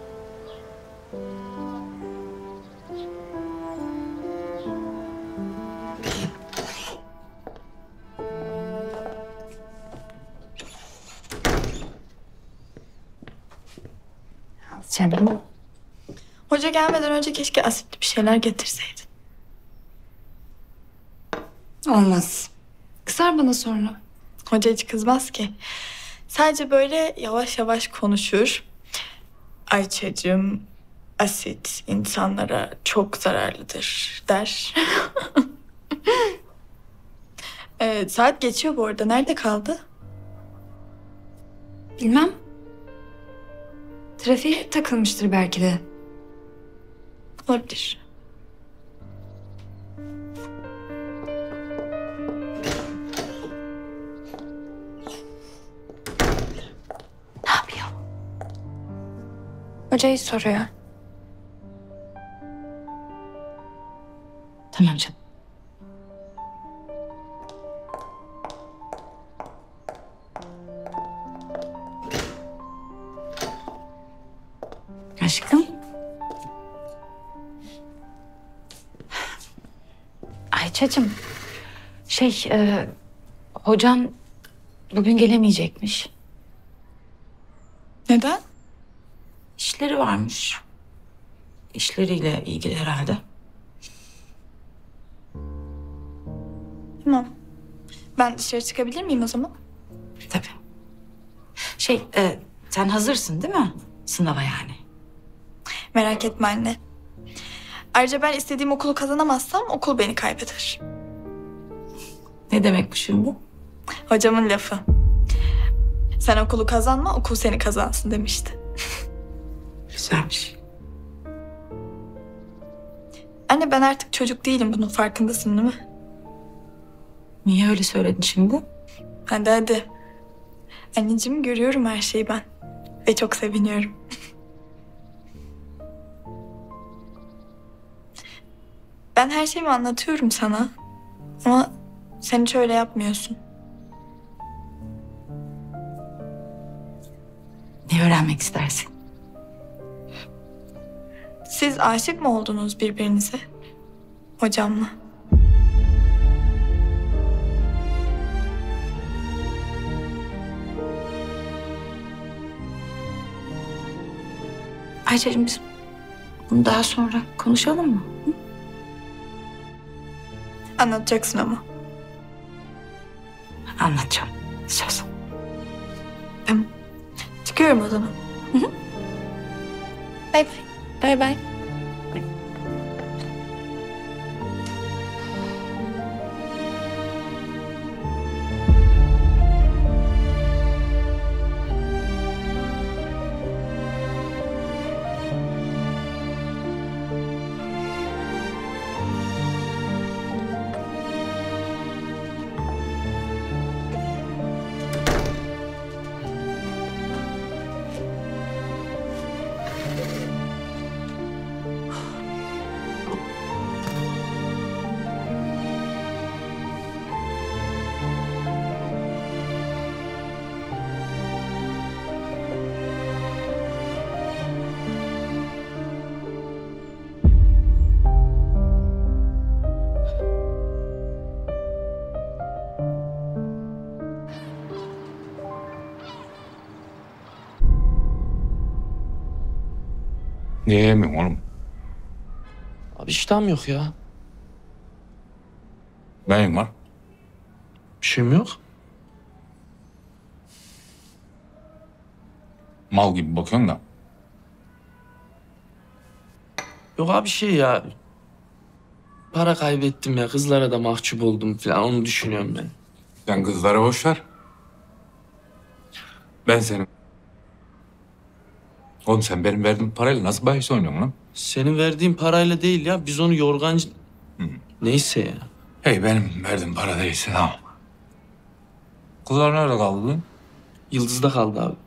Canım. Hoca gelmeden önce keşke asitli bir şeyler getirseydin. Olmaz. Kızar bana sonra. Hoca hiç kızmaz ki. Sadece böyle yavaş yavaş konuşur. Ayça'cığım, asit insanlara çok zararlıdır der. Evet, saat geçiyor bu arada. Nerede kaldı? Bilmem. Trafiğe takılmıştır belki de. Olabilir. Ne yapıyor? Hocayı soruyor. Tamam canım. Aşkım. Ayça'cığım. Şey, e, hocan bugün gelemeyecekmiş. Neden? İşleri varmış. İşleriyle ilgili herhalde. Tamam. Ben dışarı çıkabilir miyim o zaman? Tabii. Şey, e, sen hazırsın değil mi? Sınava yani. Merak etme anne. Ayrıca ben istediğim okulu kazanamazsam okul beni kaybeder. Ne demek bu şimdi? Hocamın lafı. Sen okulu kazanma, okul seni kazansın demişti. Güzelmiş. Anne ben artık çocuk değilim, bunun farkındasın değil mi? Niye öyle söyledin şimdi? Hadi hadi. Anneciğim görüyorum her şeyi ben. Ve çok seviniyorum. Ben her şeyimi anlatıyorum sana. Ama sen hiç öyle yapmıyorsun. Ne öğrenmek istersin? Siz aşık mı oldunuz birbirinize? Hocamla. Ayça'cığım biz bunu daha sonra konuşalım mı? Hı? Anlatacaksın ama. Anlatacağım. Söz. Tamam. Çıkıyorum o zaman. Hı hı. Bay bay. Bay bay. Niye yemiyorsun oğlum? Abi iştahım yok ya. Neyin var? Bir şeyim yok. Mal gibi bakıyorsun da. Yok abi şey ya. Para kaybettim ya. Kızlara da mahcup oldum falan. Onu düşünüyorum ben. Sen kızlara boş ver. Ben senin... Oğlum sen benim verdiğim parayla nasıl bahis oynuyorsun lan? Senin verdiğin parayla değil ya. Biz onu yorgancı... Hı. Neyse ya. Hey benim verdiğim para değilse tamam. Kızlar nerede kaldı lan? Yıldız'da kaldı abi.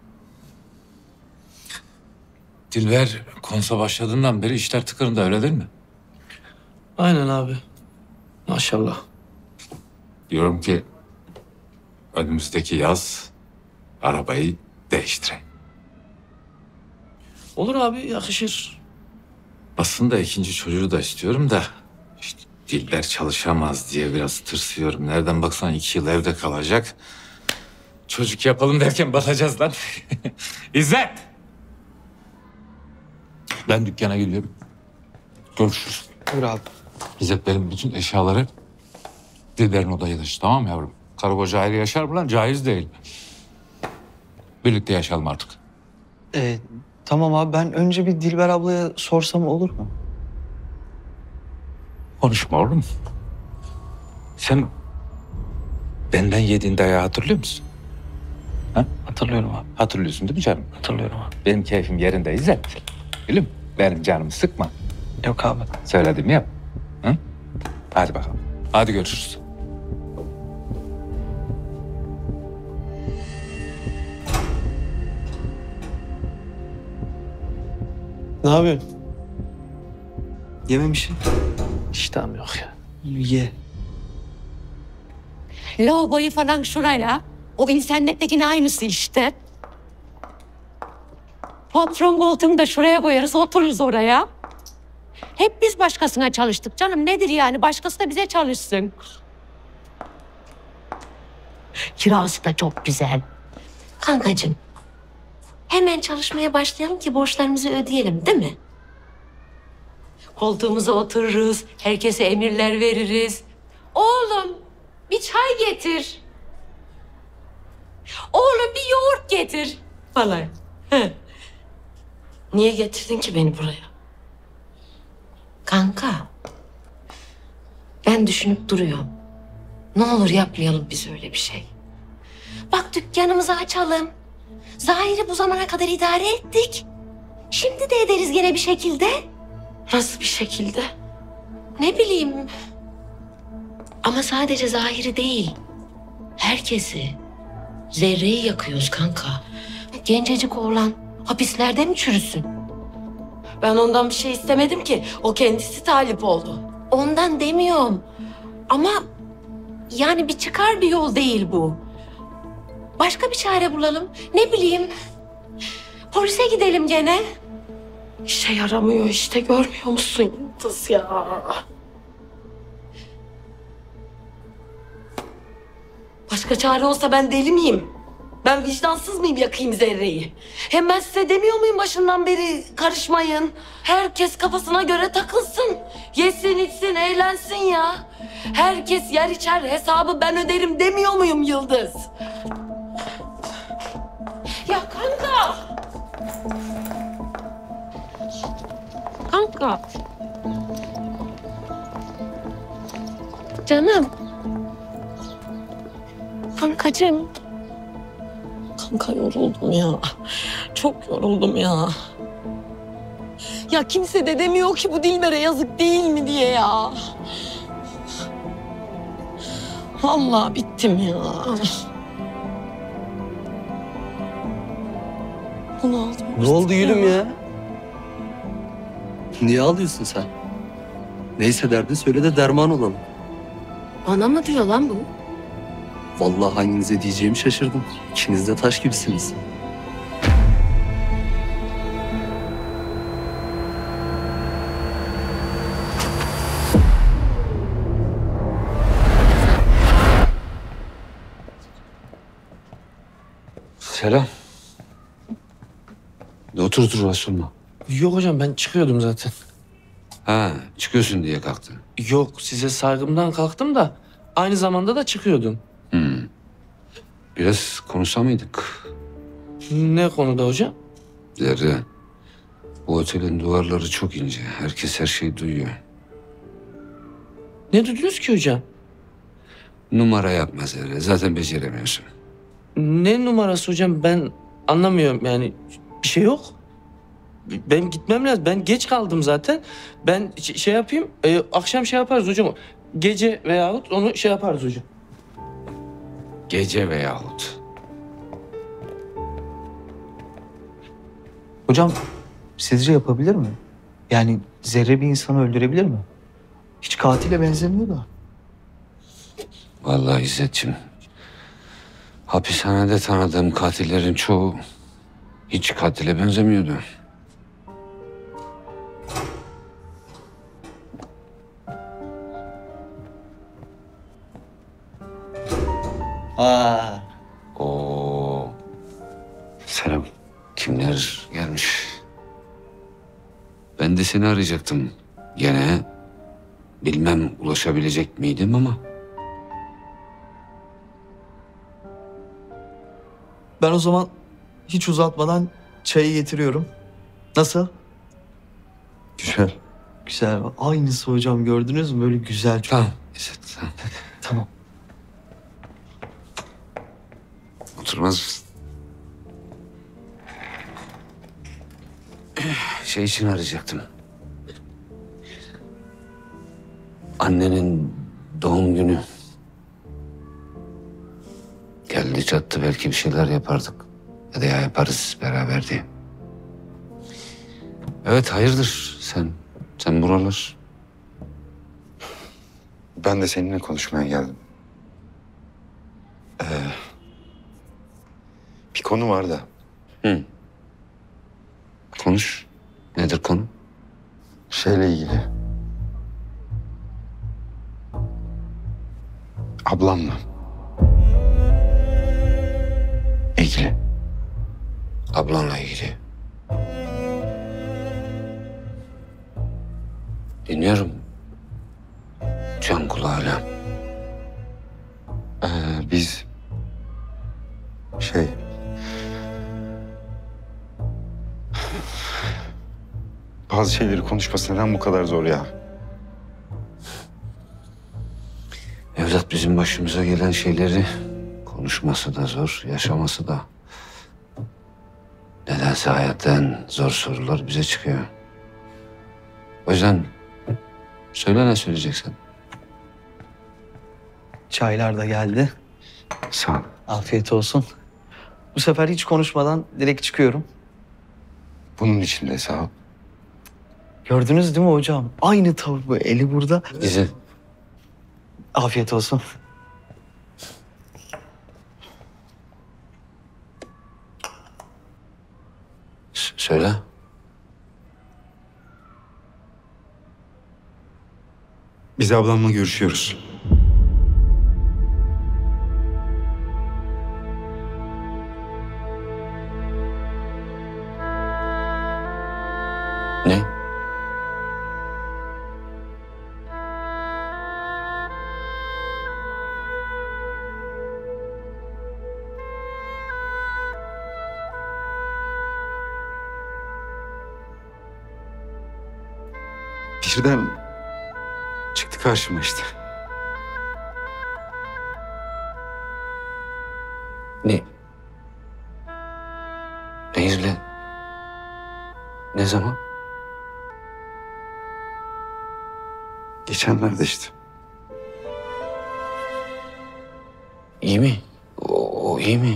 Dilber konsa başladığından beri işler tıkırında öyle değil mi? Aynen abi. Maşallah. Diyorum ki önümüzdeki yaz arabayı değiştireyim. Olur abi yakışır. Aslında ikinci çocuğu da istiyorum da işte Dilber çalışamaz diye biraz tırsıyorum. Nereden baksan iki yıl evde kalacak. Çocuk yapalım derken batacağız lan. İzzet! Ben dükkana gidiyorum. Görüşürüz. Buyur abi. İzzet benim bütün eşyaları Dilber'in odaya taşı, tamam mı yavrum? Karı koca ayrı yaşar mı lan? Caiz değil. Birlikte yaşayalım artık. Ee, tamam abi, ben önce bir Dilber ablaya sorsam olur mu? Konuşma oğlum. Sen benden yediğin dayağı hatırlıyor musun? Ha? Hatırlıyorum abi. Hatırlıyorsun değil mi canım? Hatırlıyorum abi. Benim keyfim yerinde İzzet. Gülüm benim canımı sıkma. Yok abi. Söylediğimi yap. Hı? Hadi bakalım. Hadi görüşürüz. Ne yapıyorsun? Yememişim. İştahım yok ya. Ye. Lavaboyu falan şuraya. O internettekinin aynısı işte. Patron koltuğunu da şuraya koyarız, otururuz oraya. Hep biz başkasına çalıştık canım. Nedir yani? Başkası da bize çalışsın. Kirası da çok güzel. Kankacığım, hemen çalışmaya başlayalım ki borçlarımızı ödeyelim, değil mi? Koltuğumuza otururuz, herkese emirler veririz. Oğlum, bir çay getir. Oğlum, bir yoğurt getir falan. Heh. Niye getirdin ki beni buraya? Kanka, ben düşünüp duruyorum. Ne olur yapmayalım biz öyle bir şey. Bak dükkanımızı açalım. Zahir'i bu zamana kadar idare ettik. Şimdi de ederiz gene bir şekilde. Nasıl bir şekilde? Ne bileyim. Ama sadece Zahir'i değil. Herkesi. Zerre'yi yakıyoruz kanka. Gencecik oğlan hapislerde mi çürüsün? Ben ondan bir şey istemedim ki. O kendisi talip oldu. Ondan demiyorum. Ama yani bir çıkar bir yol değil bu. Başka bir çare bulalım. Ne bileyim. Polise gidelim gene. İşe yaramıyor işte, görmüyor musun Yıldız ya? Başka çare olsa ben deli miyim? Ben vicdansız mıyım yakayım Zerre'yi? Hem ben size demiyor muyum başından beri karışmayın? Herkes kafasına göre takılsın. Yesin içsin eğlensin ya. Herkes yer içer hesabı ben öderim demiyor muyum Yıldız? Ya kanka. Kanka. Canım. Kankacığım. Kanka yoruldum ya. Çok yoruldum ya. Ya kimse de demiyor ki bu Dilber'e yazık değil mi diye ya. Vallahi bittim ya. Bunu aldım. Ne oldu gülüm ya? Niye ağlıyorsun sen? Neyse derdin söyle de derman olalım. Bana mı diyor lan bu? Vallahi hanginize diyeceğimi şaşırdım. İkiniz de taş gibisiniz. Selam. Ne otur dur Resulullah. Yok hocam ben çıkıyordum zaten. Ha çıkıyorsun diye kalktın. Yok size saygımdan kalktım da aynı zamanda da çıkıyordum. Hmm. Biraz konuşsa mıydık? Ne konuda hocam? Zerre. Bu otelin duvarları çok ince. Herkes her şeyi duyuyor. Ne duydunuz ki hocam? Numara yapma Zerre. Zaten beceremiyorsun. Ne numarası hocam ben anlamıyorum yani bir şey yok. Ben gitmem lazım. Ben geç kaldım zaten. Ben ş- şey yapayım e, akşam şey yaparız hocam. Gece veyahut onu şey yaparız hocam. Gece veyahut. Hocam sizce yapabilir mi? Yani Zerre bir insanı öldürebilir mi? Hiç katile benzemiyor da. Vallahi İzzetciğim. Hapishanede tanıdığım katillerin çoğu hiç katile benzemiyordu. Aa. Oo. Selam. Kimler gelmiş? Ben de seni arayacaktım. Gene bilmem ulaşabilecek miydim ama. Ben o zaman hiç uzatmadan çayı getiriyorum. Nasıl? Güzel. Güzel. Aynısı hocam gördünüz mü? Böyle güzel çok. Tamam. İzzet, tamam. Tamam. Oturmaz mısın? Şey için arayacaktım. Annenin doğum günü. Geldi çattı belki bir şeyler yapardık. Ya da ya yaparız beraber diye. Evet hayırdır sen? Sen buralar. Ben de seninle konuşmaya geldim. Ee, bir konu var da. Hı. Konuş. Nedir konu? Şeyle ilgili. Ablamla. İlgili. Ablanla ilgili. Dinliyorum. Can kulağıyla. Ee, biz... Şey... Bazı şeyleri konuşması neden bu kadar zor ya? Evlat bizim başımıza gelen şeyleri konuşması da zor, yaşaması da. Nedense hayatta en zor sorular bize çıkıyor. O yüzden söyle ne söyleyeceksin? Çaylar da geldi. Sağ ol. Afiyet olsun. Bu sefer hiç konuşmadan direkt çıkıyorum. Bunun için de sağ ol. Gördünüz değil mi hocam? Aynı tavır bu. Eli burada. Güzel. Afiyet olsun. S- söyle. Biz ablamla görüşüyoruz. Birden çıktı karşıma işte. Ne? Nehir'le ne zaman? Geçenlerde işte. İyi mi? O, o iyi mi?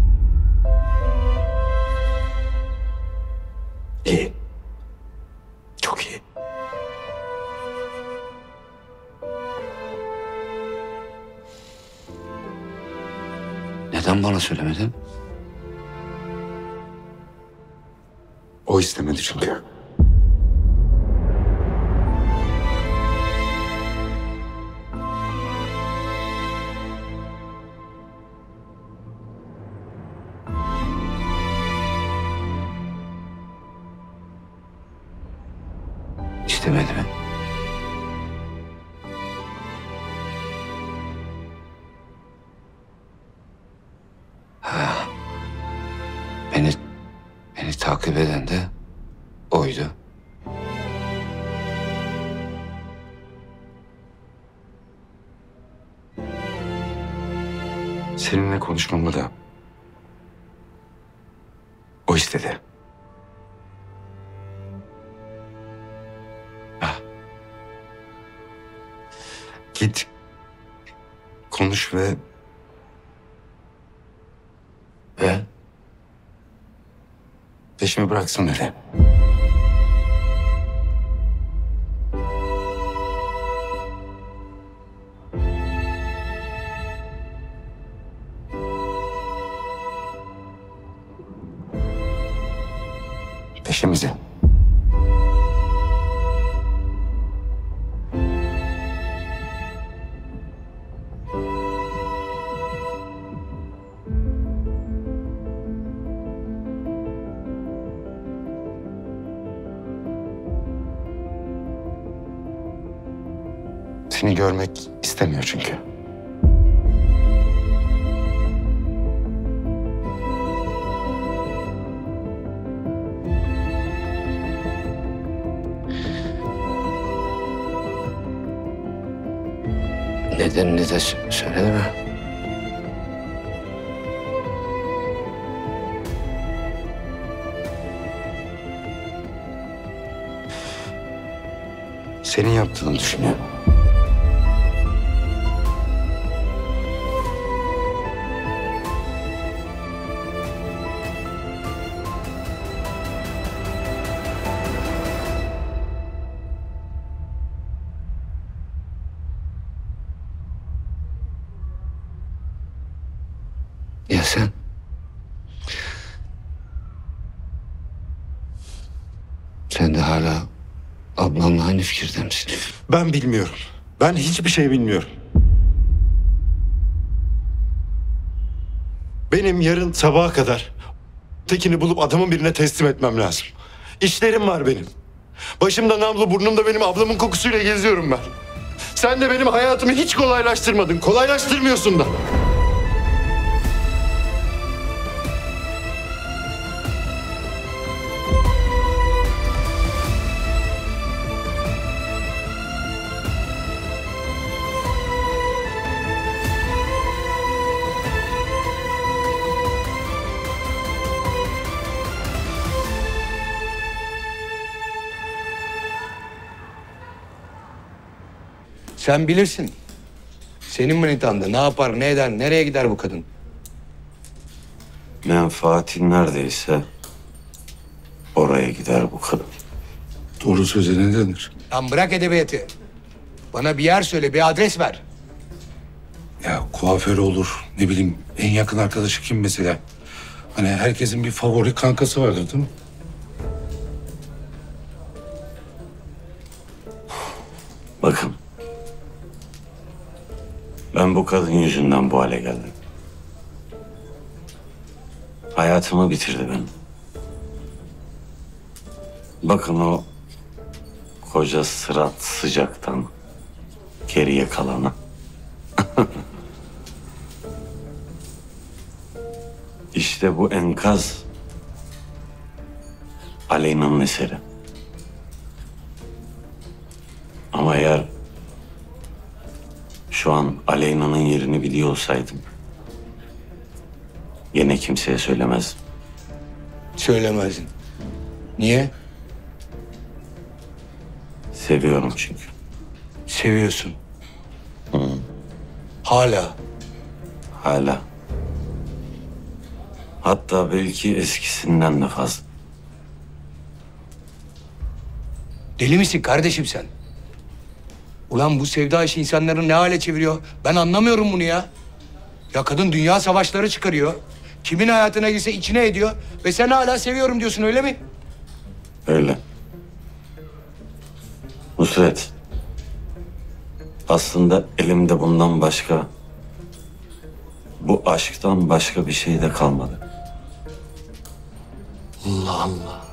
İyi. Çok iyi. Neden bana söylemedin? O istemedi çünkü. İstemedi mi? Ha. Beni, beni takip eden de oydu. Seninle konuşmamı da o istedi. Git, konuş ve... Ve? Peşimi bıraksın dedi. Peşimizi. Seni görmek istemiyor çünkü. Nedenini de sö- söyledi mi? Senin yaptığını düşünüyor. Ya sen? Sen de hala ablamla aynı fikirde misin? Ben bilmiyorum. Ben hiçbir şey bilmiyorum. Benim yarın sabaha kadar Tekin'i bulup adamın birine teslim etmem lazım. İşlerim var benim. Başımda namlu, burnumda benim ablamın kokusuyla geziyorum ben. Sen de benim hayatımı hiç kolaylaştırmadın. Kolaylaştırmıyorsun da. Sen bilirsin. Senin manitanda ne yapar, ne eder, nereye gider bu kadın? Menfaatin neredeyse oraya gider bu kadın. Doğru söze ne denir? Lan bırak edebiyatı. Bana bir yer söyle, bir adres ver. Ya kuaför olur, ne bileyim en yakın arkadaşı kim mesela? Hani herkesin bir favori kankası vardır değil mi? Bakın. Ben bu kadın yüzünden bu hale geldim. Hayatımı bitirdi benim. Bakın o koca sırat sıcaktan geriye kalanı. İşte bu enkaz Aleyna'nın eseri. Aleyna'nın yerini biliyor olsaydım yine kimseye söylemezdim. Söylemezdin. Niye? Seviyorum çünkü. Seviyorsun. Hala. Hala. Hatta belki eskisinden de fazla. Deli misin kardeşim sen? Ulan bu sevda işi insanları ne hale çeviriyor? Ben anlamıyorum bunu ya. Ya kadın dünya savaşları çıkarıyor. Kimin hayatına girse içine ediyor. Ve sen hala seviyorum diyorsun, öyle mi? Öyle. Nusret. Aslında elimde bundan başka, bu aşktan başka bir şey de kalmadı. Allah Allah.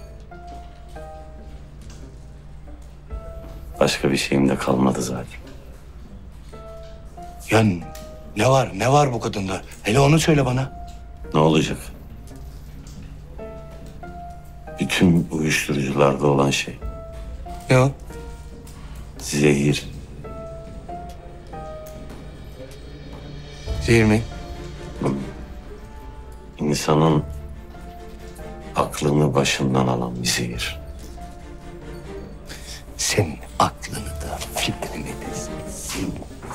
Başka bir şeyim de kalmadı zaten. Ya ne var, ne var bu kadında? Hele onu söyle bana. Ne olacak? Bütün uyuşturucularda olan şey. Ne o? Zehir. Zehir mi? İnsanın aklını başından alan bir zehir. Senin aklını da fikrini de senin.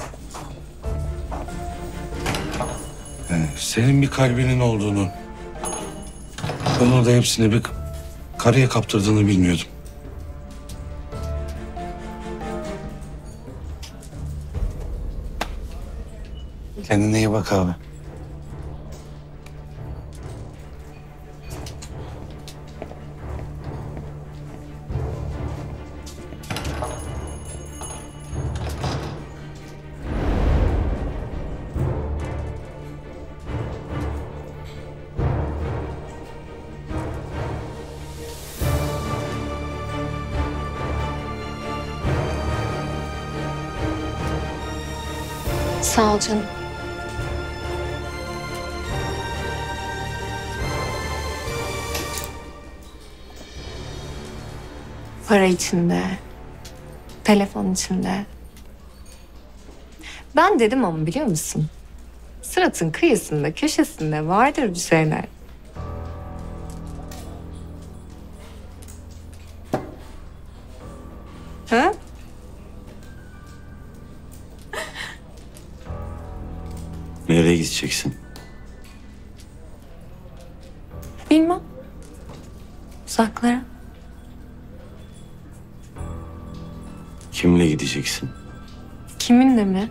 Yani senin bir kalbinin olduğunu, onu da hepsini bir karıya kaptırdığını bilmiyordum. Kendine iyi bak abi. Sağ ol canım. Para içinde, telefon içinde. Ben dedim ama biliyor musun? Sıratın kıyısında, köşesinde vardır bir şeyler. Ha? Nereye gideceksin? Bilmem. Uzaklara. Kimle gideceksin? Kiminle mi?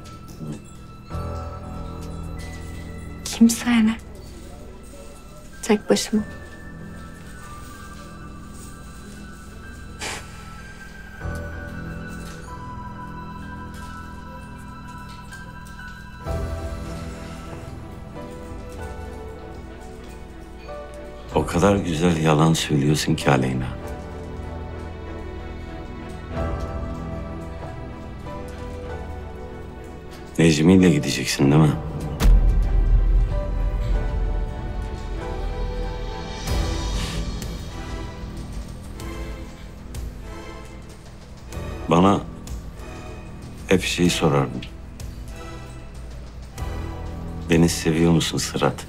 Kimseyle. Tek başıma. O kadar güzel yalan söylüyorsun ki Aleyna. Necmi'yle gideceksin değil mi? Bana hep şeyi sorardın. Beni seviyor musun Sırat?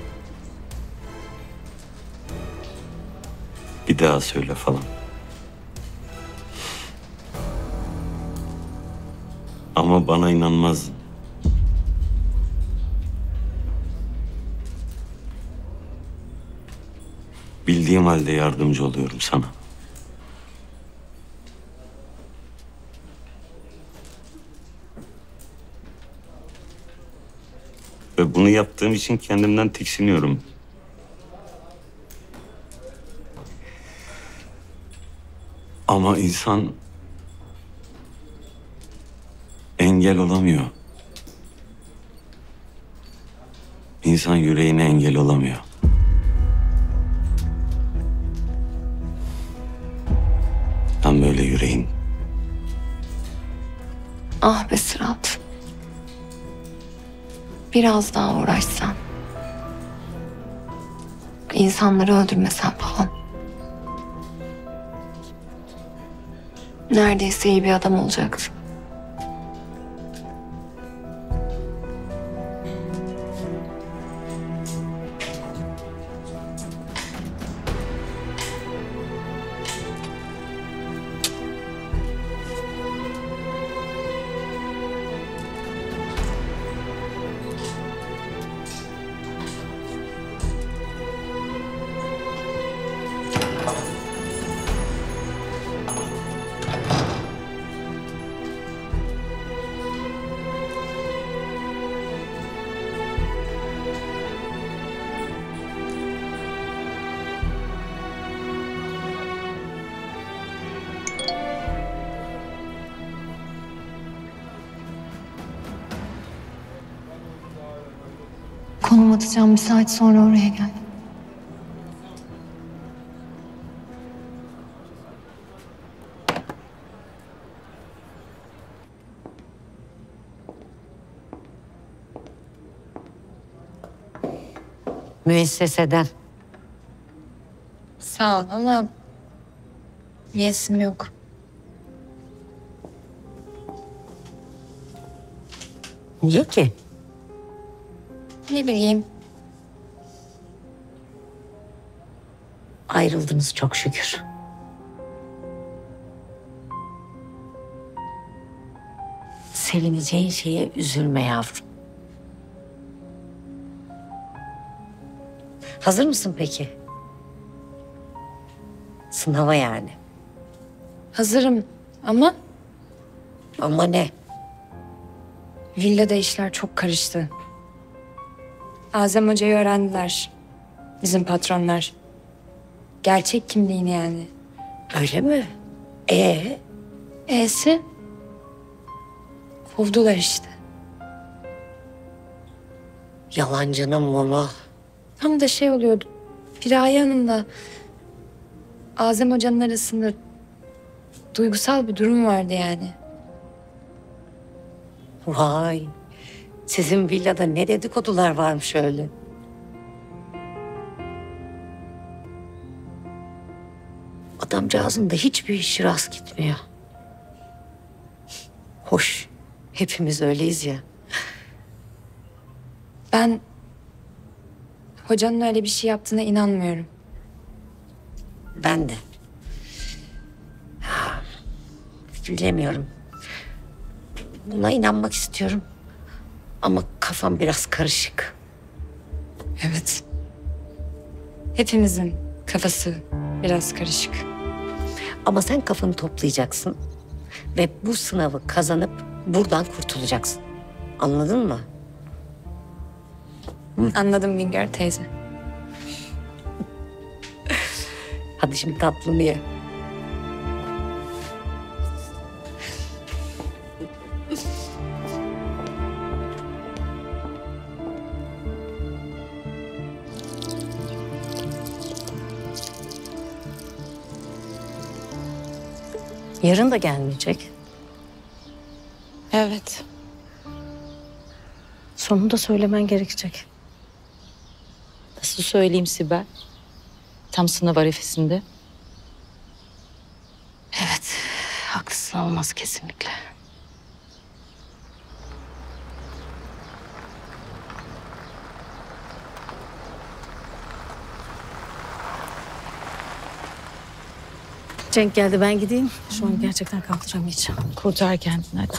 Bir daha söyle falan. Ama bana inanmazdın. Bildiğim halde yardımcı oluyorum sana. Ve bunu yaptığım için kendimden tiksiniyorum. Ama insan engel olamıyor. İnsan yüreğine engel olamıyor. Tam böyle yüreğin. Ah be Sırat. Biraz daha uğraşsan. İnsanları öldürmesen falan. Neredeyse iyi bir adam olacaktın. anlatacağım. Bir saat sonra oraya gel. Müesseseden. Sağ ol ama yesim yok. Niye ki? Ne bileyim. Ayrıldınız çok şükür. Sevineceğin şeye üzülme yavrum. Hazır mısın peki? Sınava yani. Hazırım ama Ama ne? villada işler çok karıştı. Azem Hoca'yı öğrendiler. Bizim patronlar. Gerçek kimliğini yani. Öyle mi? Ee? E'si? Kovdular işte. Yalancının mumu. Tam da şey oluyordu. Piraye Hanım'la Azem Hoca'nın arasında duygusal bir durum vardı yani. Vay. Sizin villada ne dedikodular varmış öyle. Adamcağızın da hiçbir işi rast gitmiyor. Hoş. Hepimiz öyleyiz ya. Ben hocanın öyle bir şey yaptığına inanmıyorum. Ben de. Bilemiyorum. Buna inanmak istiyorum. Ama kafam biraz karışık. Evet. Hepimizin kafası biraz karışık. Ama sen kafanı toplayacaksın. Ve bu sınavı kazanıp buradan kurtulacaksın. Anladın mı? Anladım Güngör teyze. Hadi şimdi tatlını ye. Yarın da gelmeyecek. Evet. Sonunda söylemen gerekecek. Nasıl söyleyeyim Sibel? Tam sınav arifesinde. Evet, haklısın, olmaz kesinlikle. Cenk geldi, ben gideyim. Şu an gerçekten kaldıramayacağım. Kurtar kendini hadi.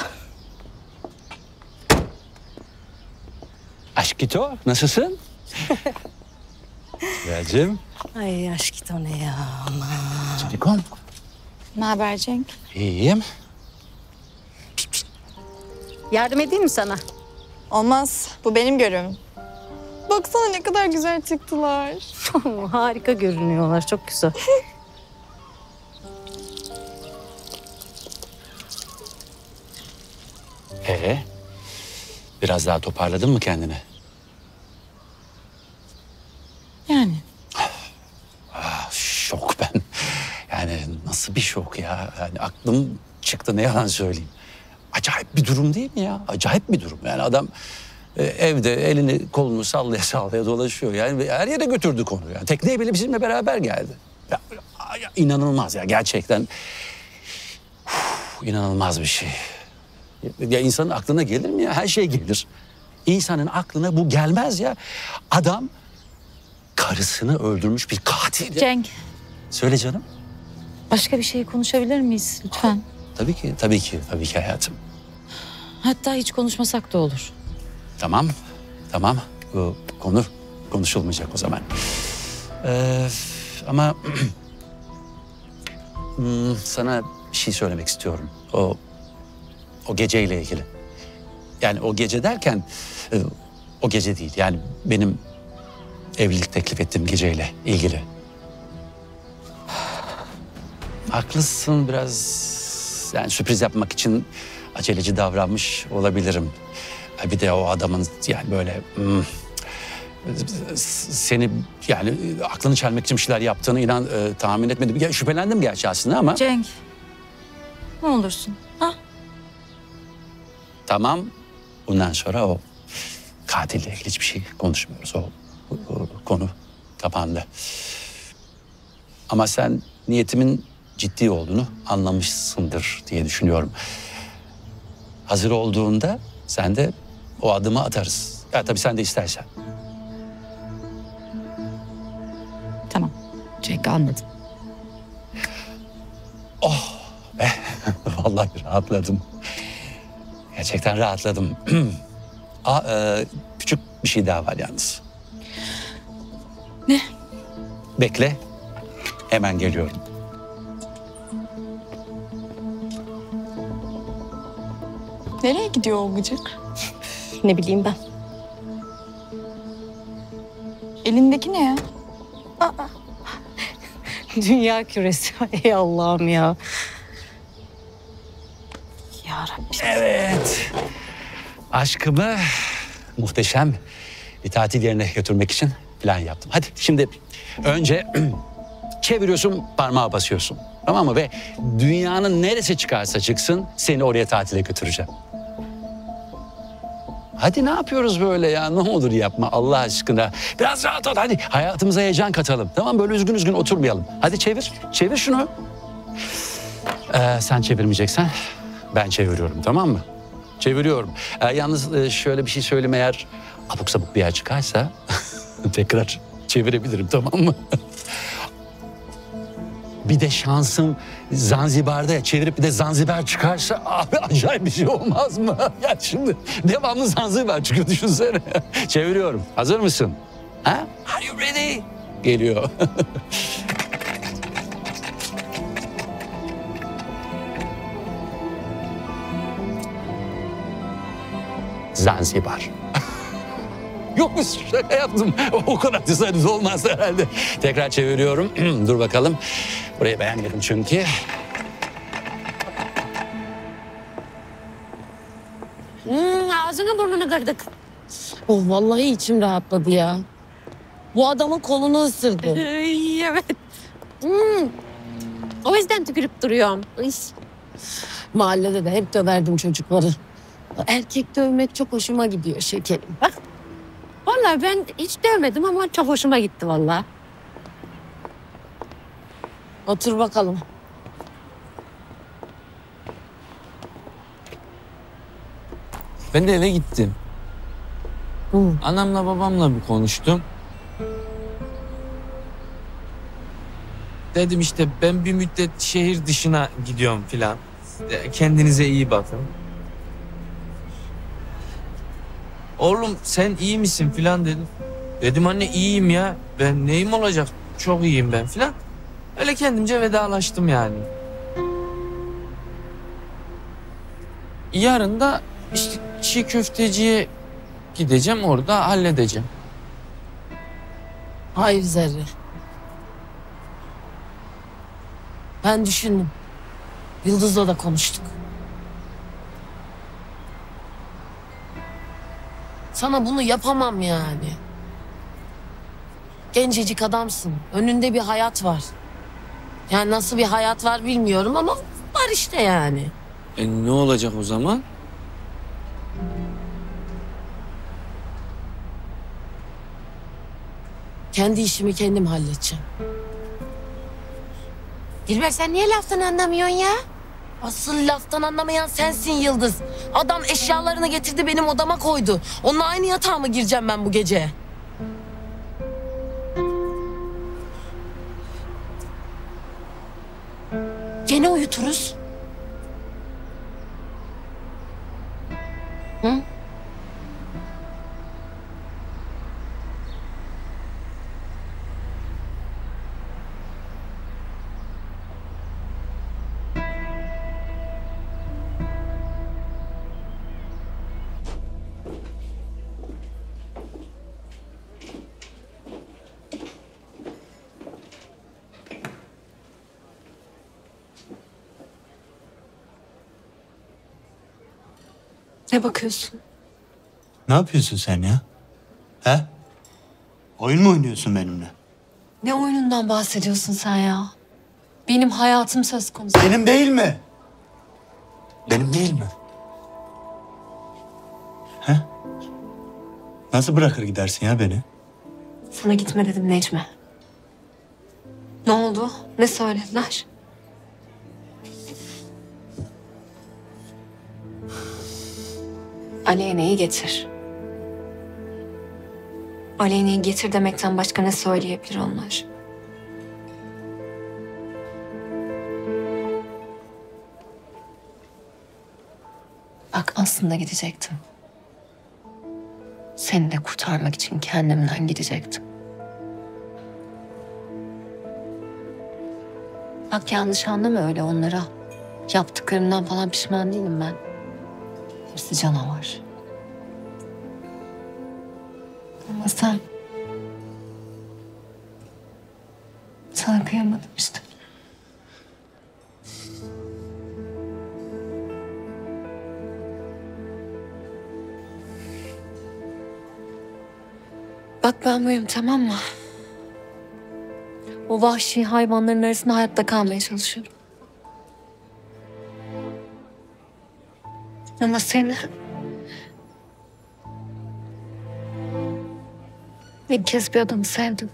Aşkito, nasılsın? Sibel'cim. Ay aşk o ne ya aman. Canikom. Ne haber Cenk? İyiyim. Yardım edeyim mi sana? Olmaz. Bu benim görevim. Baksana ne kadar güzel çıktılar. Harika görünüyorlar, çok güzel. Ee, biraz daha toparladın mı kendini? Yani. Ah, şok ben. Yani nasıl bir şok ya? Yani aklım çıktı, ne yalan söyleyeyim. Acayip bir durum değil mi ya? Acayip bir durum. Yani adam e, evde elini kolunu sallaya sallaya dolaşıyor. Yani her yere götürdü konuyu. Yani tekneye bile bizimle beraber geldi. Ya, ya, inanılmaz ya gerçekten. Uf, inanılmaz bir şey. Ya insanın aklına gelir mi ya? Her şey gelir. İnsanın aklına bu gelmez ya. Adam karısını öldürmüş bir katil. Cenk, Söyle canım. başka bir şey konuşabilir miyiz lütfen? Tabii ki, tabii ki, tabii ki hayatım. Hatta hiç konuşmasak da olur. Tamam, tamam. Bu konu konuşulmayacak o zaman. Ee, ama hmm, sana bir şey söylemek istiyorum. O o geceyle ilgili. Yani o gece derken e, o gece değil. Yani benim evlilik teklif ettiğim geceyle ilgili. Haklısın, biraz yani sürpriz yapmak için aceleci davranmış olabilirim. Ha, bir de o adamın yani böyle hmm, seni yani aklını çelmek için bir şeyler yaptığını inan e, tahmin etmedim. Ya, şüphelendim gerçi aslında ama. Cenk. Ne olursun. Ha? Tamam. Bundan sonra o katille ilgili hiçbir şey konuşmuyoruz. O, o, o konu kapandı. Ama sen niyetimin ciddi olduğunu anlamışsındır diye düşünüyorum. Hazır olduğunda sen de o adımı atarız. Ya tabii sen de istersen. Tamam. Cenk anladım. Oh be. Vallahi rahatladım. Gerçekten rahatladım. Aa, e, küçük bir şey daha var yalnız. Ne? Bekle. Hemen geliyorum. Nereye gidiyor o gıcık? Ne bileyim ben. Elindeki ne ya? Dünya küresi. Ey Allah'ım ya. Ya Rabbi. Evet. Aşkımı muhteşem bir tatil yerine götürmek için plan yaptım. Hadi şimdi önce çeviriyorsun, parmağa basıyorsun. Tamam mı? Ve dünyanın neresi çıkarsa çıksın seni oraya tatile götüreceğim. Hadi ne yapıyoruz böyle ya? Ne olur yapma Allah aşkına. Biraz rahat ol hadi. Hayatımıza heyecan katalım. Tamam böyle üzgün üzgün oturmayalım. Hadi çevir. Çevir şunu. Ee, sen çevirmeyeceksen ben çeviriyorum tamam mı? Çeviriyorum. Ee, yalnız e, şöyle bir şey söyleyeyim eğer abuk sabuk bir yer çıkarsa tekrar çevirebilirim tamam mı? Bir de şansım Zanzibar'da ya çevirip bir de Zanzibar çıkarsa abi acayip bir şey olmaz mı? Ya şimdi devamlı Zanzibar çıkıyor düşünsene. Çeviriyorum. Hazır mısın? Ha? Are you ready? Geliyor. Zanzibar. Yok mu şaka yaptım. O kadar tesadüf olmaz herhalde. Tekrar çeviriyorum. Dur bakalım. Burayı beğenmedim çünkü. Hmm, ağzını burnunu kırdık. Oh vallahi içim rahatladı ya. Bu adamın kolunu ısırdı. Evet. Hmm. O yüzden tükürüp duruyorum. Iş. Mahallede de hep döverdim çocukları. Erkek dövmek çok hoşuma gidiyor şekerim. Bak. Vallahi ben hiç dövmedim ama çok hoşuma gitti vallahi. Otur bakalım. Ben de eve gittim. Hı. Anamla babamla bir konuştum. Dedim işte ben bir müddet şehir dışına gidiyorum filan. Kendinize iyi bakın. Oğlum sen iyi misin filan dedim. Dedim anne iyiyim ya. Ben neyim olacak? Çok iyiyim ben filan. Öyle kendimce vedalaştım yani. Yarın da işte çiğ köfteciye gideceğim orada halledeceğim. Hayır Zerre. Ben düşündüm. Yıldız'la da konuştuk. Sana bunu yapamam yani. Gencecik adamsın. Önünde bir hayat var. Yani nasıl bir hayat var bilmiyorum ama var işte yani. E ne olacak o zaman? Kendi işimi kendim halledeceğim. Dilber sen niye laftan anlamıyorsun ya? Asıl laftan anlamayan sensin Yıldız. Adam eşyalarını getirdi benim odama koydu. Onunla aynı yatağa mı gireceğim ben bu gece? Gene uyuturuz. Hı? Ne bakıyorsun? Ne yapıyorsun sen ya? He? Oyun mu oynuyorsun benimle? Ne oyunundan bahsediyorsun sen ya? Benim hayatım söz konusu. Benim değil mi? Benim değil mi? He? Nasıl bırakır gidersin ya beni? Sana gitme dedim Necmi. Ne oldu? Ne söylediler? Aleyna'yı getir. Aleyna'yı getir demekten başka ne söyleyebilir onlar? Bak aslında gidecektim. Seni de kurtarmak için kendimden gidecektim. Bak yanlış anlama öyle onlara. Yaptıklarımdan falan pişman değilim ben. Hepsi canavar. Ama sen... Sana kıyamadım işte. Bak ben buyum tamam mı? O vahşi hayvanların arasında hayatta kalmaya çalışıyorum. Ama seni... İlk kez bir adamı sevdim.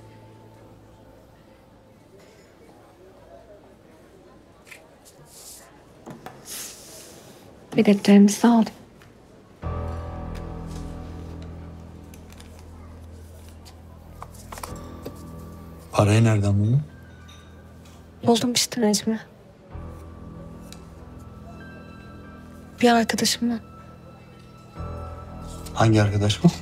Biletlerimizi aldım. Parayı nereden buldun? Buldum işte Necmi. Bir arkadaşımla. Hangi arkadaş bu?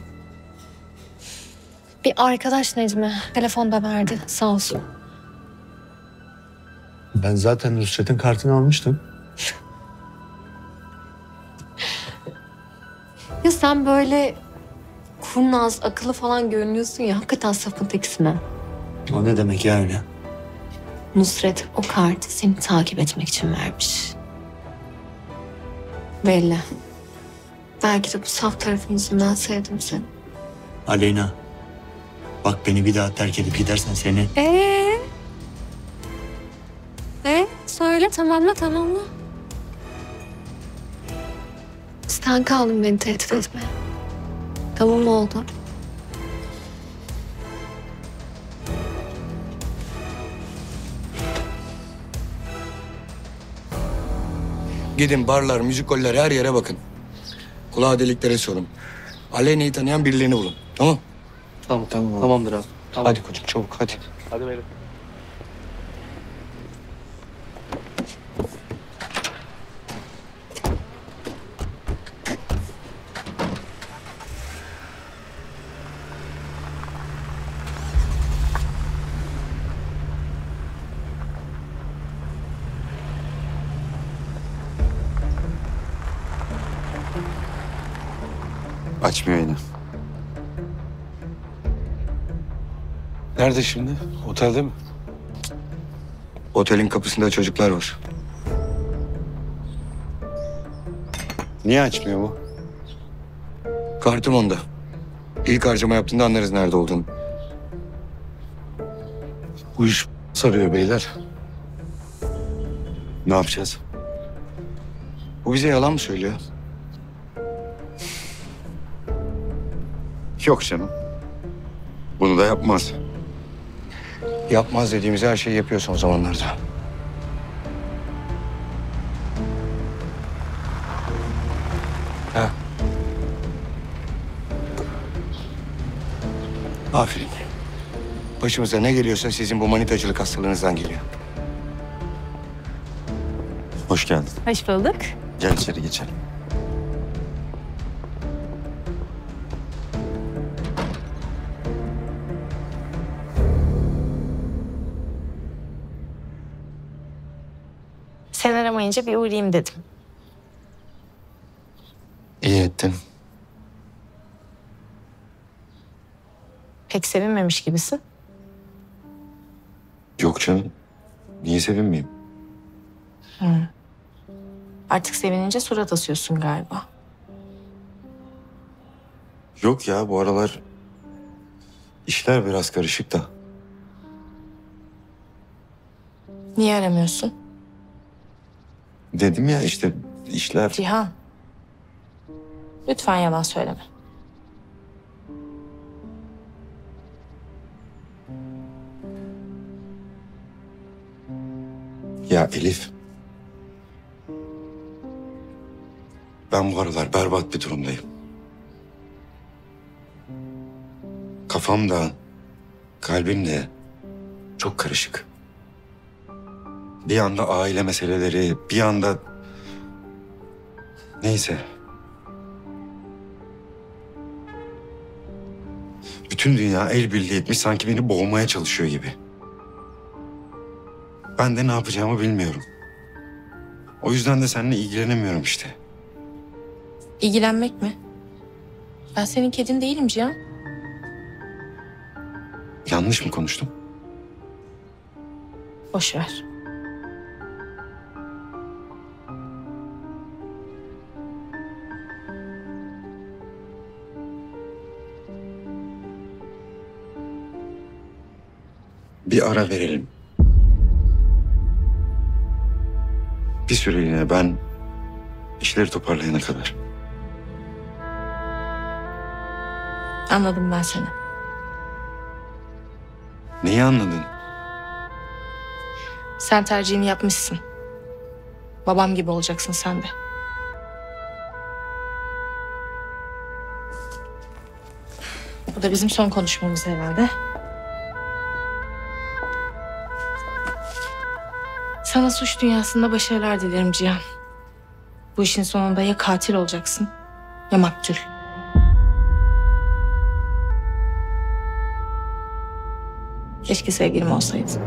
Bir arkadaş Necmi. Telefonda verdi sağ olsun. Ben zaten Nusret'in kartını almıştım. Ya sen böyle kurnaz, akıllı falan görünüyorsun ya. Hakikaten safın tekisin ha. O ne demek ya öyle? Nusret o kartı seni takip etmek için vermiş. Belli. Belki de bu saf tarafın yüzünden sevdim seni. Aleyna. Bak beni bir daha terk edip gidersen seni... Ee? Ee? Söyle tamamla tamamla. Sen kaldın beni tehdit etmeye. Tamam mı oldu? Gidin barlar, müzikoller her yere bakın. Kulağı deliklere sorun. Aleyna'yı tanıyan birilerini bulun. Tamam? Tamam tamam. Tamamdır abi. Tamam. Hadi koçum çabuk hadi. Hadi beyler. Açmıyor yine. Nerede şimdi? Otelde mi? Otelin kapısında çocuklar var. Niye açmıyor bu? Kartım onda. İlk harcama yaptığında anlarız nerede olduğunu. Bu iş sarıyor beyler. Ne yapacağız? Bu bize yalan mı söylüyor? Yok canım. Bunu da yapmaz. Yapmaz dediğimiz her şeyi yapıyor son zamanlarda. Ha. Aferin. Başımıza ne geliyorsa sizin bu manitacılık hastalığınızdan geliyor. Hoş geldin. Hoş bulduk. Gel içeri geçelim. Sen aramayınca bir uğrayayım dedim. İyi ettin. Pek sevinmemiş gibisin. Yok canım. Niye sevinmeyeyim? Hı. Artık sevinince surat asıyorsun galiba. Yok ya bu aralar İşler biraz karışık da. Niye aramıyorsun? Dedim ya işte işler... Cihan. Lütfen yalan söyleme. Ya Elif. Ben bu aralar berbat bir durumdayım. Kafam da, kalbim de çok karışık. Bir anda aile meseleleri, bir anda... Neyse. Bütün dünya el birliği etmiş, sanki beni boğmaya çalışıyor gibi. Ben de ne yapacağımı bilmiyorum. O yüzden de seninle ilgilenemiyorum işte. İlgilenmek mi? Ben senin kedin değilim Cihan. Yanlış mı konuştum? Boş ver. Bir ara verelim. Bir süreliğine ben işleri toparlayana kadar. Anladım ben seni. Neyi anladın? Sen tercihini yapmışsın. Babam gibi olacaksın sen de. Bu da bizim son konuşmamız herhalde. Sana suç dünyasında başarılar dilerim Cihan. Bu işin sonunda ya katil olacaksın ya maktul. Keşke sevgilim olsaydın.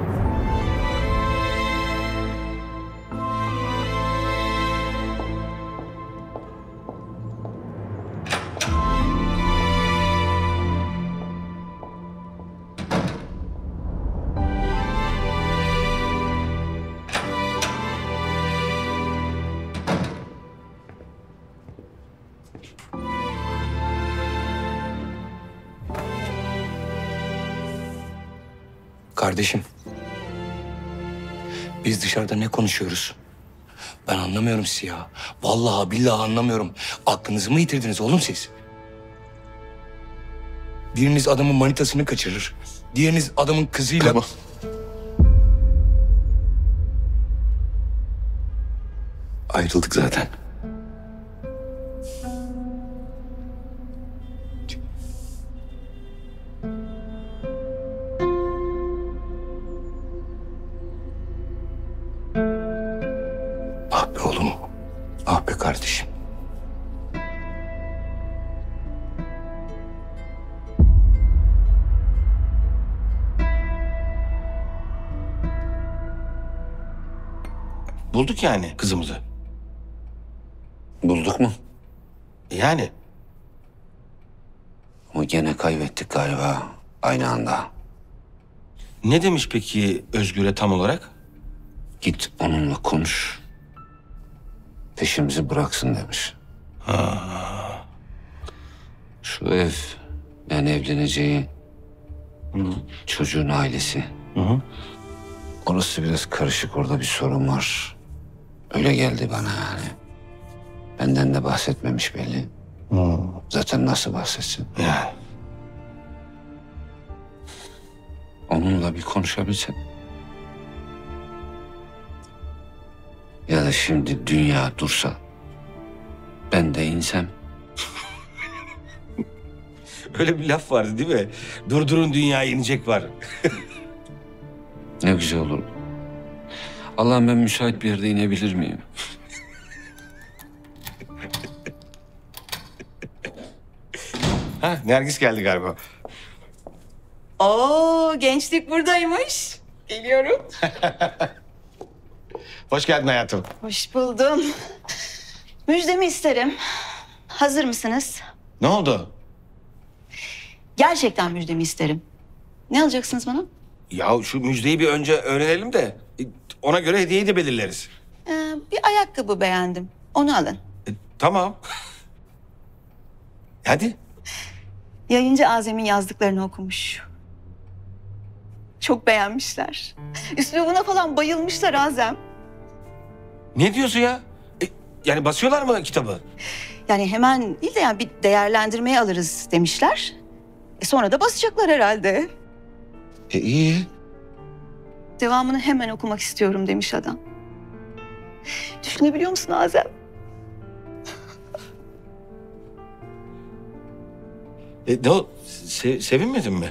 Kardeşim. Biz dışarıda ne konuşuyoruz? Ben anlamıyorum sizi ya. Vallahi billahi anlamıyorum. Aklınızı mı yitirdiniz oğlum siz? Biriniz adamın manitasını kaçırır. Diğeriniz adamın kızıyla... Tamam. Ayrıldık zaten. Ah be oğlum. Ah be kardeşim. Bulduk yani kızımızı. Bulduk mu? Yani. Ama gene kaybettik galiba aynı anda. Ne demiş peki Özgür'e tam olarak? Git onunla konuş. Peşimizi bıraksın demiş. Ha. Şu ev, ben evleneceği, çocuğun ailesi. Hı hı. Orası biraz karışık, orada bir sorun var. Öyle geldi bana yani. Benden de bahsetmemiş belli. Hı. Zaten nasıl bahsetsin? Yani. Onunla bir konuşabilsem. Ya da şimdi dünya dursa, ben de insem. Öyle bir laf vardı değil mi? Durdurun dünyayı inecek var. Ne güzel olur. Allah'ım ben müsait bir yerde inebilir miyim? Ha, Nergis geldi galiba. Oo, gençlik buradaymış. Geliyorum. Hoş geldin hayatım. Hoş buldum. Müjdemi isterim. Hazır mısınız? Ne oldu? Gerçekten müjdemi isterim. Ne alacaksınız bana? Ya şu müjdeyi bir önce öğrenelim de ona göre hediyeyi de belirleriz. Ee, bir ayakkabı beğendim. Onu alın. Tamam. Hadi. Yayıncı Azem'in yazdıklarını okumuş. Çok beğenmişler. Üslubuna falan bayılmışlar Azem. Ne diyorsun ya? E, yani basıyorlar mı kitabı? Yani hemen değil de yani bir değerlendirmeye alırız demişler. E sonra da basacaklar herhalde. E iyi. Devamını hemen okumak istiyorum demiş adam. Düşünebiliyor musun Azem? E, ne o? Se- sevinmedin mi?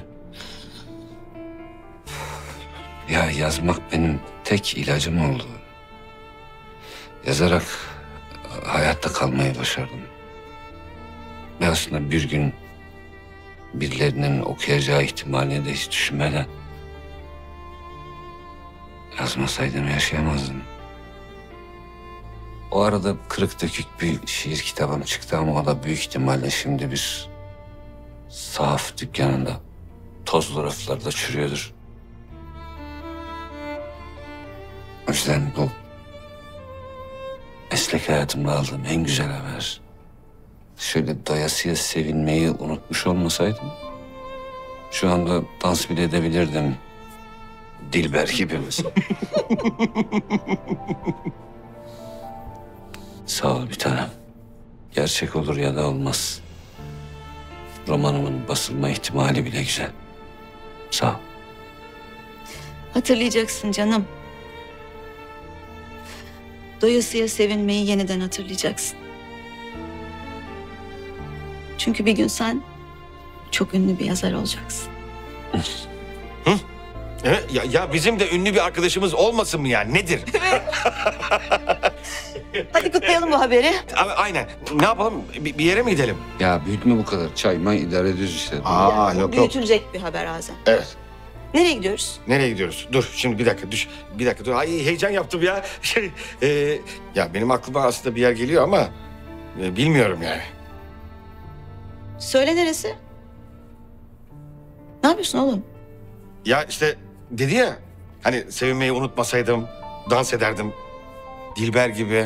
Ya yazmak benim tek ilacım oldu. Yazarak hayatta kalmayı başardım. Ve aslında bir gün birilerinin okuyacağı ihtimalini de hiç düşünmeden yazmasaydım yaşayamazdım. O arada kırık dökük bir şiir kitabım çıktı ama o da büyük ihtimalle şimdi bir sahaf dükkanında tozlu raflarda çürüyordur. O yüzden bu meslek hayatımda aldığım en güzel haber. Şöyle doyasıya sevinmeyi unutmuş olmasaydım şu anda dans bile edebilirdim. Dilber gibi mesela. Sağ ol bir tanem. Gerçek olur ya da olmaz. Romanımın basılma ihtimali bile güzel. Sağ ol. Hatırlayacaksın canım. Doyasıya sevinmeyi yeniden hatırlayacaksın. Çünkü bir gün sen çok ünlü bir yazar olacaksın. Hı? Evet, ya, ya bizim de ünlü bir arkadaşımız olmasın mı yani? Nedir? Hadi kutlayalım bu haberi. Abi, aynen. Ne yapalım? Bir, bir yere mi gidelim? Ya büyütme bu kadar. Çay may idare ediyoruz işte. Aa, yok yok. Büyütülecek bir haber Azem. Evet. Nereye gidiyoruz? Nereye gidiyoruz? Dur şimdi bir dakika düş. Bir dakika dur. Ay heyecan yaptım ya. Şey, e, ya benim aklıma aslında bir yer geliyor ama e, bilmiyorum yani. Söyle neresi? Ne yapıyorsun oğlum? Ya işte dedi ya hani sevinmeyi unutmasaydım dans ederdim. Dilber gibi.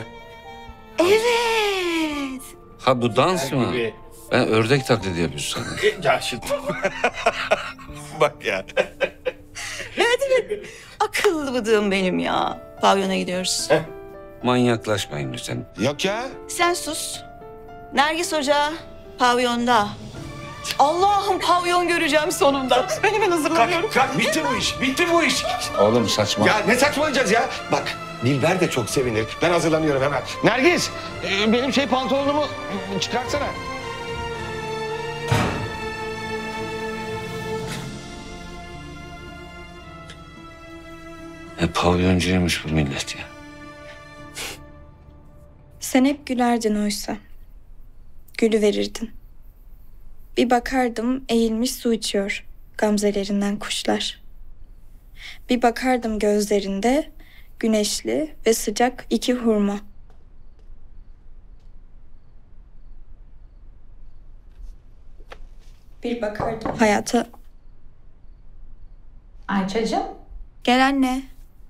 Evet. Ha bu dans mı? Gibi. Ben ördek taklidi yapıyorsun sanırım. E, ya şimdi. Bak ya. Evet evet. Akıllı bıdığım benim ya. Pavyona gidiyoruz. Manyaklaşmayın lütfen. Yok ya. Sen sus. Nergis Hoca pavyonda. Allah'ım pavyon göreceğim sonunda. Ben hemen hazırlanıyorum. Kalk, kalk bitti bu iş. Bitti bu iş. Oğlum saçma. Ya ne saçmalayacağız ya? Bak Dilber de çok sevinir. Ben hazırlanıyorum hemen. Nergis e, benim şey pantolonumu çıkartsana. E, pavyoncuymuş bu millet ya. Sen hep gülerdin oysa. Gülü verirdin. Bir bakardım eğilmiş su içiyor gamzelerinden kuşlar. Bir bakardım gözlerinde güneşli ve sıcak iki hurma. Bir bakardım hayata. Ayça'cığım. Gel anne.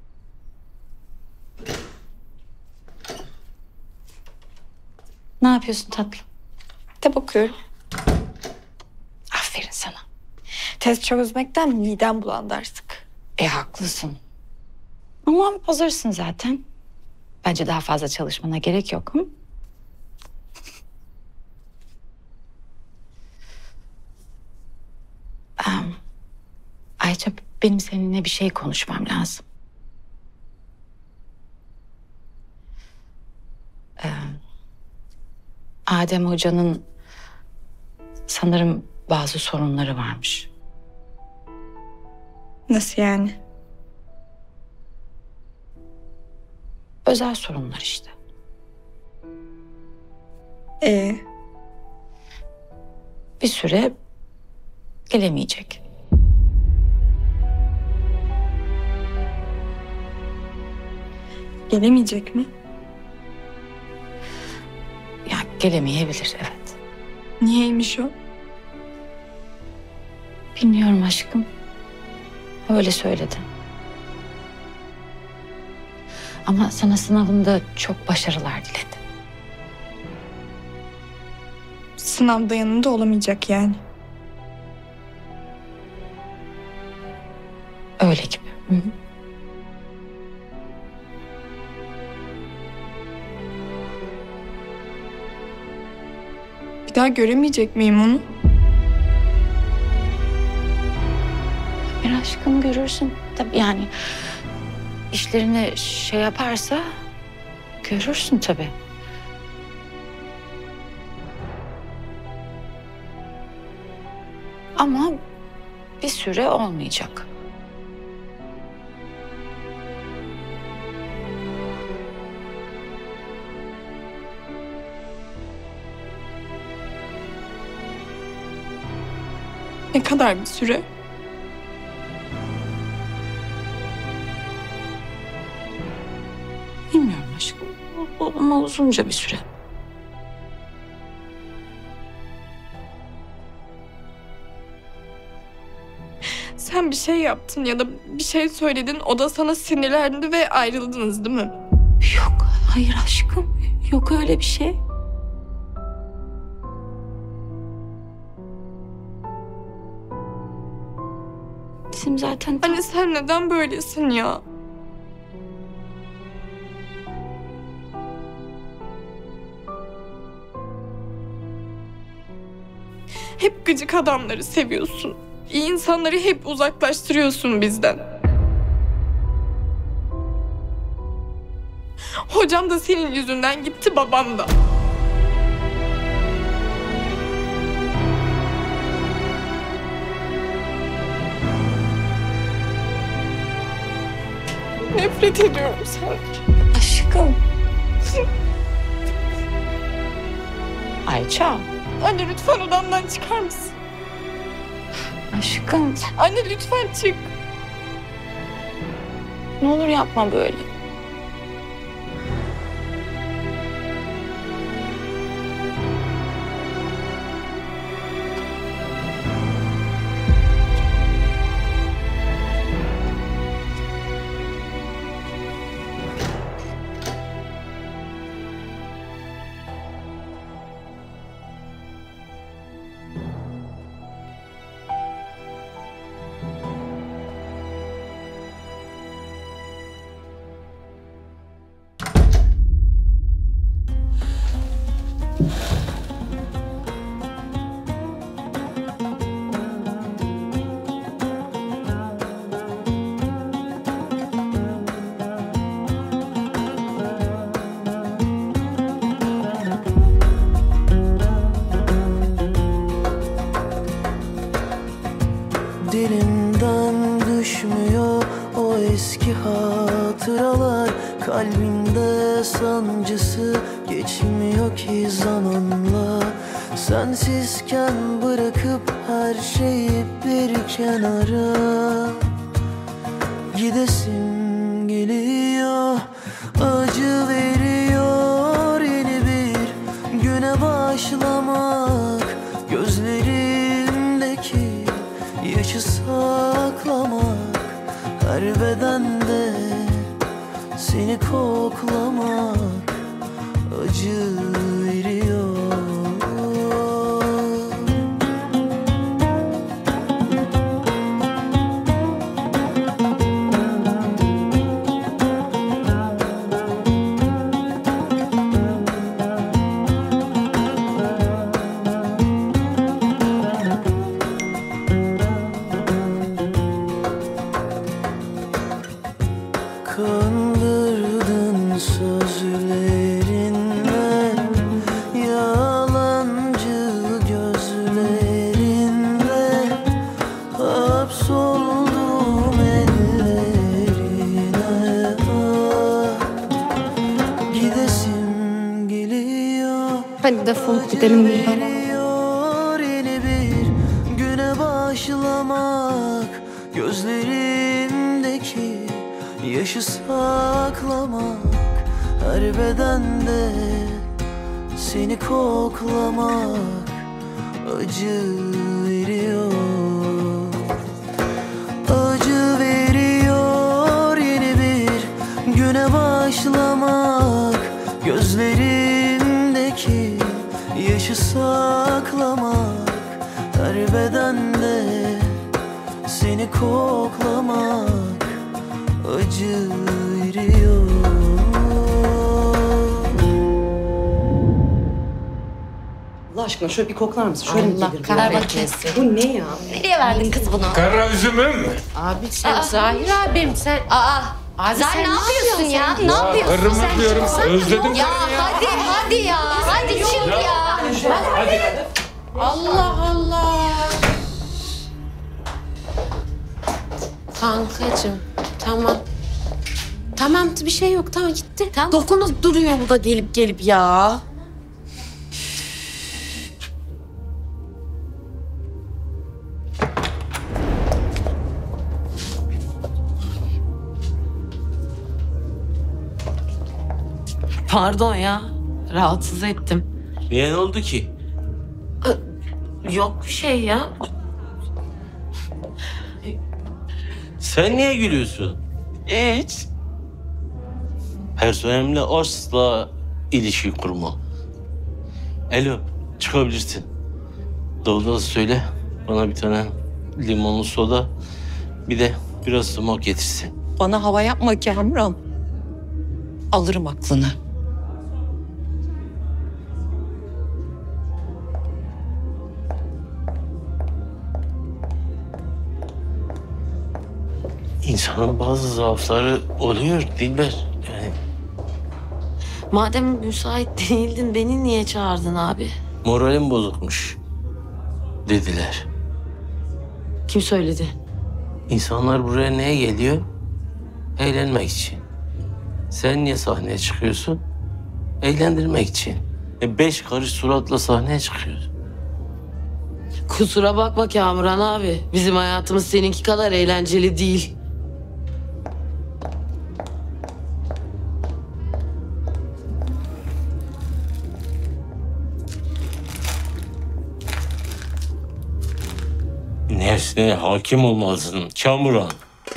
Ne yapıyorsun tatlım? Kitap okuyorum. Aferin sana. Test çözmekten midem bulandı artık. E haklısın. Ama hazırsın zaten. Bence daha fazla çalışmana gerek yok. Hı? Um, Ayça benim seninle bir şey konuşmam lazım. Ee, Adem Hoca'nın sanırım bazı sorunları varmış. Nasıl yani? Özel sorunlar işte. Ee? Bir süre gelemeyecek. Gelemeyecek mi? Ya gelemeyebilir evet. Niyeymiş o? Bilmiyorum aşkım. Öyle söyledi. Ama sana sınavında çok başarılar diledi. Sınavda yanında olamayacak yani. Hı hı. Bir daha göremeyecek miyim onu? Bir aşkım görürsün. Tabii yani işlerini şey yaparsa görürsün tabii. Ama bir süre olmayacak. Ne kadar bir süre? Bilmiyorum aşkım. Ama uzunca bir süre. Sen bir şey yaptın ya da bir şey söyledin. O da sana sinirlendi ve ayrıldınız değil mi? Yok, hayır aşkım. Yok öyle bir şey. Bizim zaten... Anne sen neden böylesin ya? Hep gıcık adamları seviyorsun. İyi insanları hep uzaklaştırıyorsun bizden. Hocam da senin yüzünden gitti, babam da. Nefret ediyorum senden. Aşkım. Ayça. Anne lütfen odamdan çıkar mısın? Aşkım. Anne lütfen çık. Ne olur yapma böyle. Dilimden düşmüyor o eski hatıralar. Kalbimde sancısı geçmiyor ki zamanla. Sensizken bırakıp her şeyi bir kenara gidesim geliyor. Acı veriyor yeni bir güne başlamak. Gözlerimdeki yaşı saklamak, her bedende seni koklamak acı veriyor. Kandırdın sözlerinle, yalancı gözlerinle. Hapsoldum ellerine. Ah, gidesim geliyor. Hadi defolup gidelim buradan. Yeni bir güne başlamak. Gözlerimdeki yaşı saklamak, her bedende seni koklamak acı veriyor. Acı veriyor yeni bir güne başlamak. Gözlerimdeki yaşı saklamak, her bedende seni koklamak acı veriyor. Allah aşkına şöyle bir koklar mısın? Şöyle mi Allah gelir? kahretmesin. Bu ne ya? Nereye verdin kız bunu? Kara üzümüm. Abi sen Zahir abim sen. Aa. Abi Zahir, sen ne yapıyorsun ya? sen? Ne yapıyorsun Karımı sen? diyorum, özledim Ya seni ya. hadi hadi ya. Hadi çık ya. Hadi. Allah Allah. Kankacığım tamam. Tamam bir şey yok tamam gitti. Tamam. Dokunup duruyor bu da gelip gelip ya. Pardon ya. Rahatsız ettim. Niye ne oldu ki? Yok bir şey ya. Sen niye gülüyorsun? Hiç. Personelimle asla ilişki kurma. Alo, çıkabilirsin. Doğrudan söyle, bana bir tane limonlu soda, bir de biraz smoke getirsin. Bana hava yapma Kamran. Alırım aklını. İnsanın bazı zaafları oluyor Dilber. Yani Madem müsait değildin beni niye çağırdın abi? moralim bozukmuş dediler. Kim söyledi? İnsanlar buraya neye geliyor? Eğlenmek için. Sen niye sahneye çıkıyorsun? Eğlendirmek için. E beş karış suratla sahneye çıkıyorsun. Kusura bakma Kamuran abi. Bizim hayatımız seninki kadar eğlenceli değil. Nefsine hakim olmalısın Kamuran.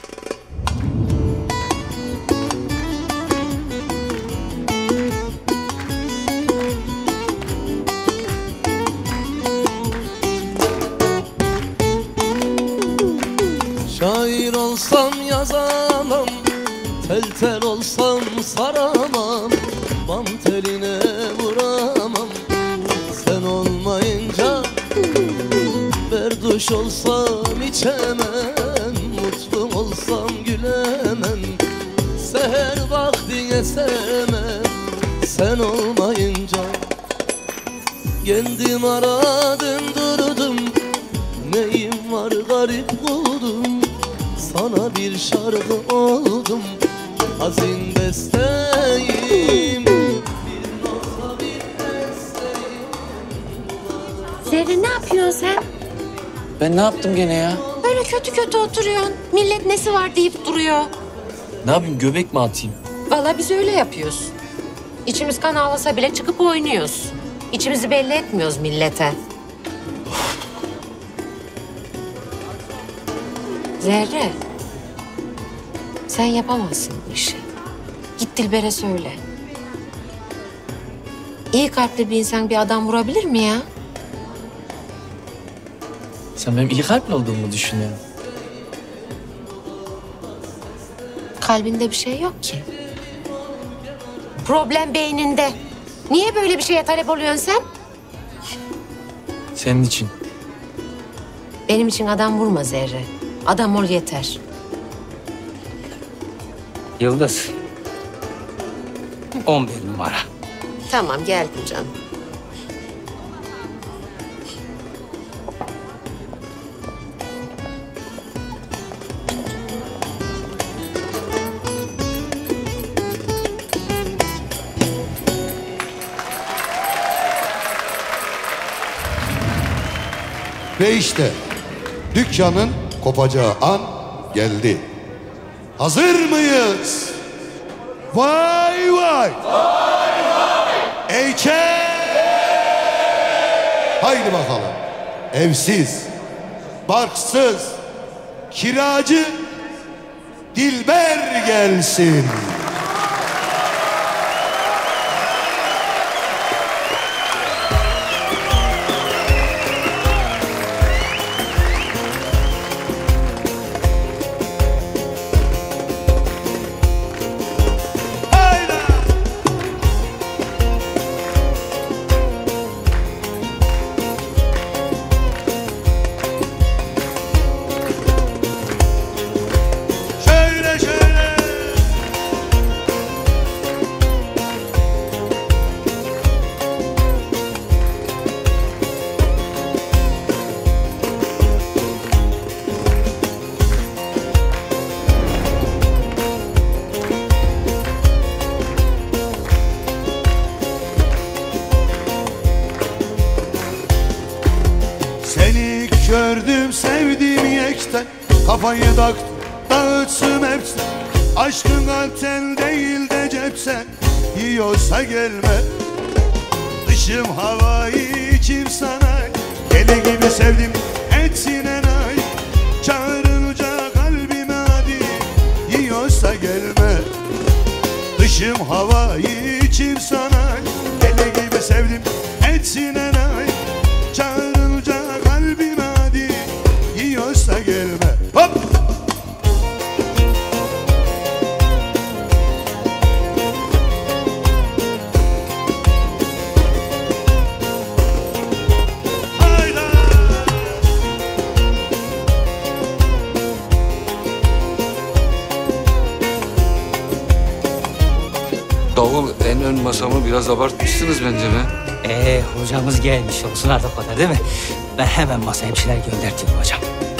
Şair olsam yazamam, tel tel olsam saramam, bam teline vuramam. Sen olmayınca berduş olsam içemem, mutlu olsam gülemem, seher vakti yesemem. Sen olmayınca kendim aradım durdum, neyim var garip buldum, sana bir şarkı oldum, hazin besteyim. Zerrin ne yapıyorsun sen? Ben ne yaptım gene ya? Böyle kötü kötü oturuyorsun. Millet nesi var deyip duruyor. Ne yapayım, göbek mi atayım? Vallahi biz öyle yapıyoruz. İçimiz kan ağlasa bile çıkıp oynuyoruz. İçimizi belli etmiyoruz millete. Zerre. Sen yapamazsın bu işi. Git Dilber'e söyle. İyi kalpli bir insan bir adam vurabilir mi ya? Sen benim iyi kalpli olduğumu düşünüyorsun. Kalbinde bir şey yok ki. Problem beyninde. Niye böyle bir şeye talep oluyorsun sen? Senin için. Benim için adam vurma Zerre. Adam ol yeter. Yıldız. On bir numara. Tamam geldim canım. Ve işte dükkanın kopacağı an geldi. Hazır mıyız? Vay vay! Vay vay! Eyçe! Haydi bakalım. Evsiz, barksız, kiracı Dilber gelsin. işte. Kafayı tak dağıtsın hepsi. Aşkın kalpten değil de cepsen. Yiyorsa gelme. Dışım havayı içim sana. Deli gibi sevdim etsin enay. Çağırınca kalbime hadi. Yiyorsa gelme. Dışım havayı içim sana. Deli gibi sevdim etsin enay. Çağırınca kalbime hadi. Yiyorsa gelme. Hop! Davul en ön masamı biraz abartmışsınız bence be. Ee, hocamız gelmiş olsun artık o kadar değil mi? Ben hemen masaya bir şeyler gönderteyim hocam.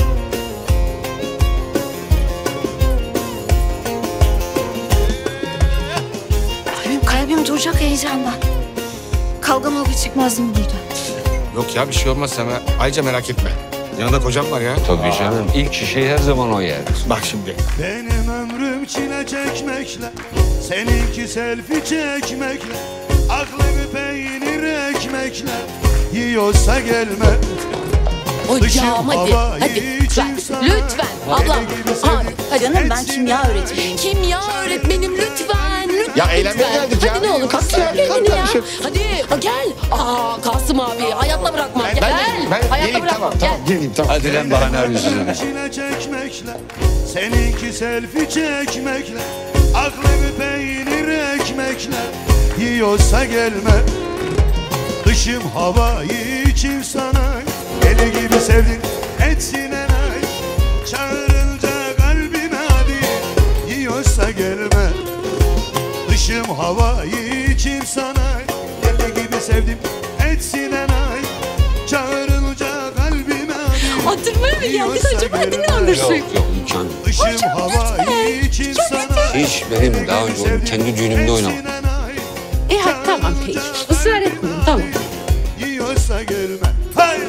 Benim kalbim duracak heyecandan. Kavga mavga çıkmaz mı burada? Yok ya bir şey olmaz sen ayrıca merak etme. Yanında kocam var ya. Tabii canım. İlk şişeyi her zaman o yer. Bak şimdi. Benim ömrüm çile çekmekle, seninki selfie çekmekle, aklımı peynir ekmekle, yiyorsa gelme. Hocam hadi, hadi lütfen, lütfen. Ablam, hadi. Canım ben kimya öğretmeniyim. Kimya öğretmenim lütfen, lütfen. Ya eğlenmeye lütfen. geldik ya. Hadi ne olur Kalk kızlar ya, kendini kalk ya. kardeşim. Hadi ha, gel. Aa Kasım abi hayatta bırakmam. Ben, Gel. ben, ben hayatta geleyim bırakmam. tamam tamam geleyim tamam. Hadi lan bahane arıyorsun. Çile çekmekle, seninki selfie çekmekle, aklımı peynir ekmekle, yiyorsa gelme. Dışım havayı içim sana. Deli gibi sevdin etsin enay. Çağırınca kalbime hadi. Yiyorsa gelme. Dışım havayı içim sana. Deli gibi sevdim etsin enay. Çağırınca kalbime hadi. Hatırlamıyor mu geldin acaba? Hadi ne olursun. Yok yok imkan. Dışım havayı içim sana. Hiç benim daha önce onun kendi düğünümde oynamadım. E hadi tamam peki. Israr etmeyin tamam. Yiyorsa gelme. Hayır.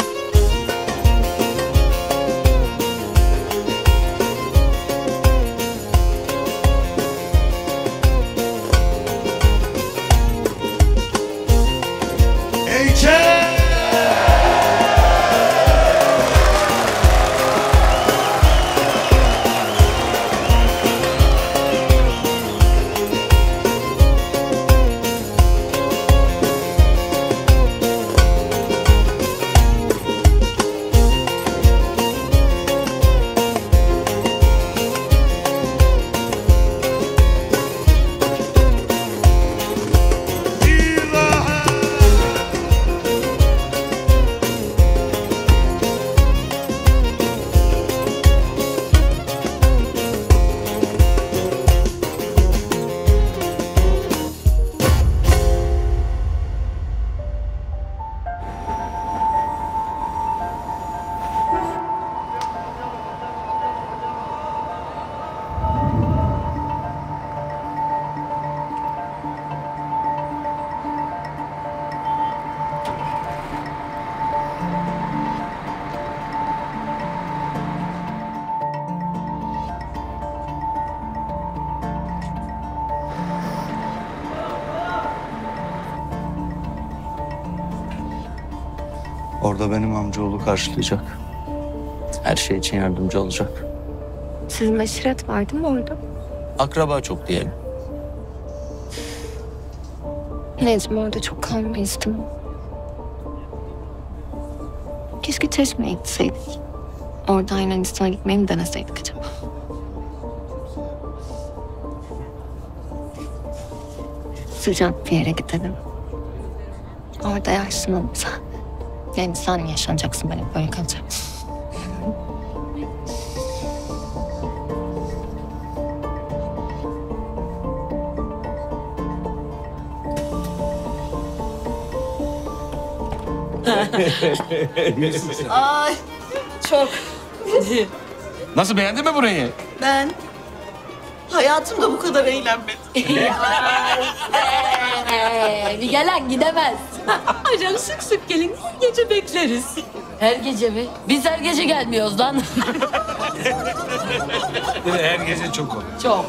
Orada benim amcaoğlu karşılayacak. Her şey için yardımcı olacak. Sizin aşiret vardı mı orada? Akraba çok diyelim. Necmi orada çok kalmayı istemem. Keşke Çeşme'ye gitseydik. Orada Yunanistan'a gitmeyi mi deneseydik acaba? Sıcak bir yere gidelim. Orada yaşlanalım sen. Yani sen yaşanacaksın, ben hep böyle kalacağım. Ay çok. Nasıl beğendin mi burayı? Ben hayatımda bu kadar eğlenmedim. Ee, bir gelen gidemez. Hocam sık sık gelin, gece bekleriz. Her gece mi? Biz her gece gelmiyoruz lan. Her gece çok olur. Çok.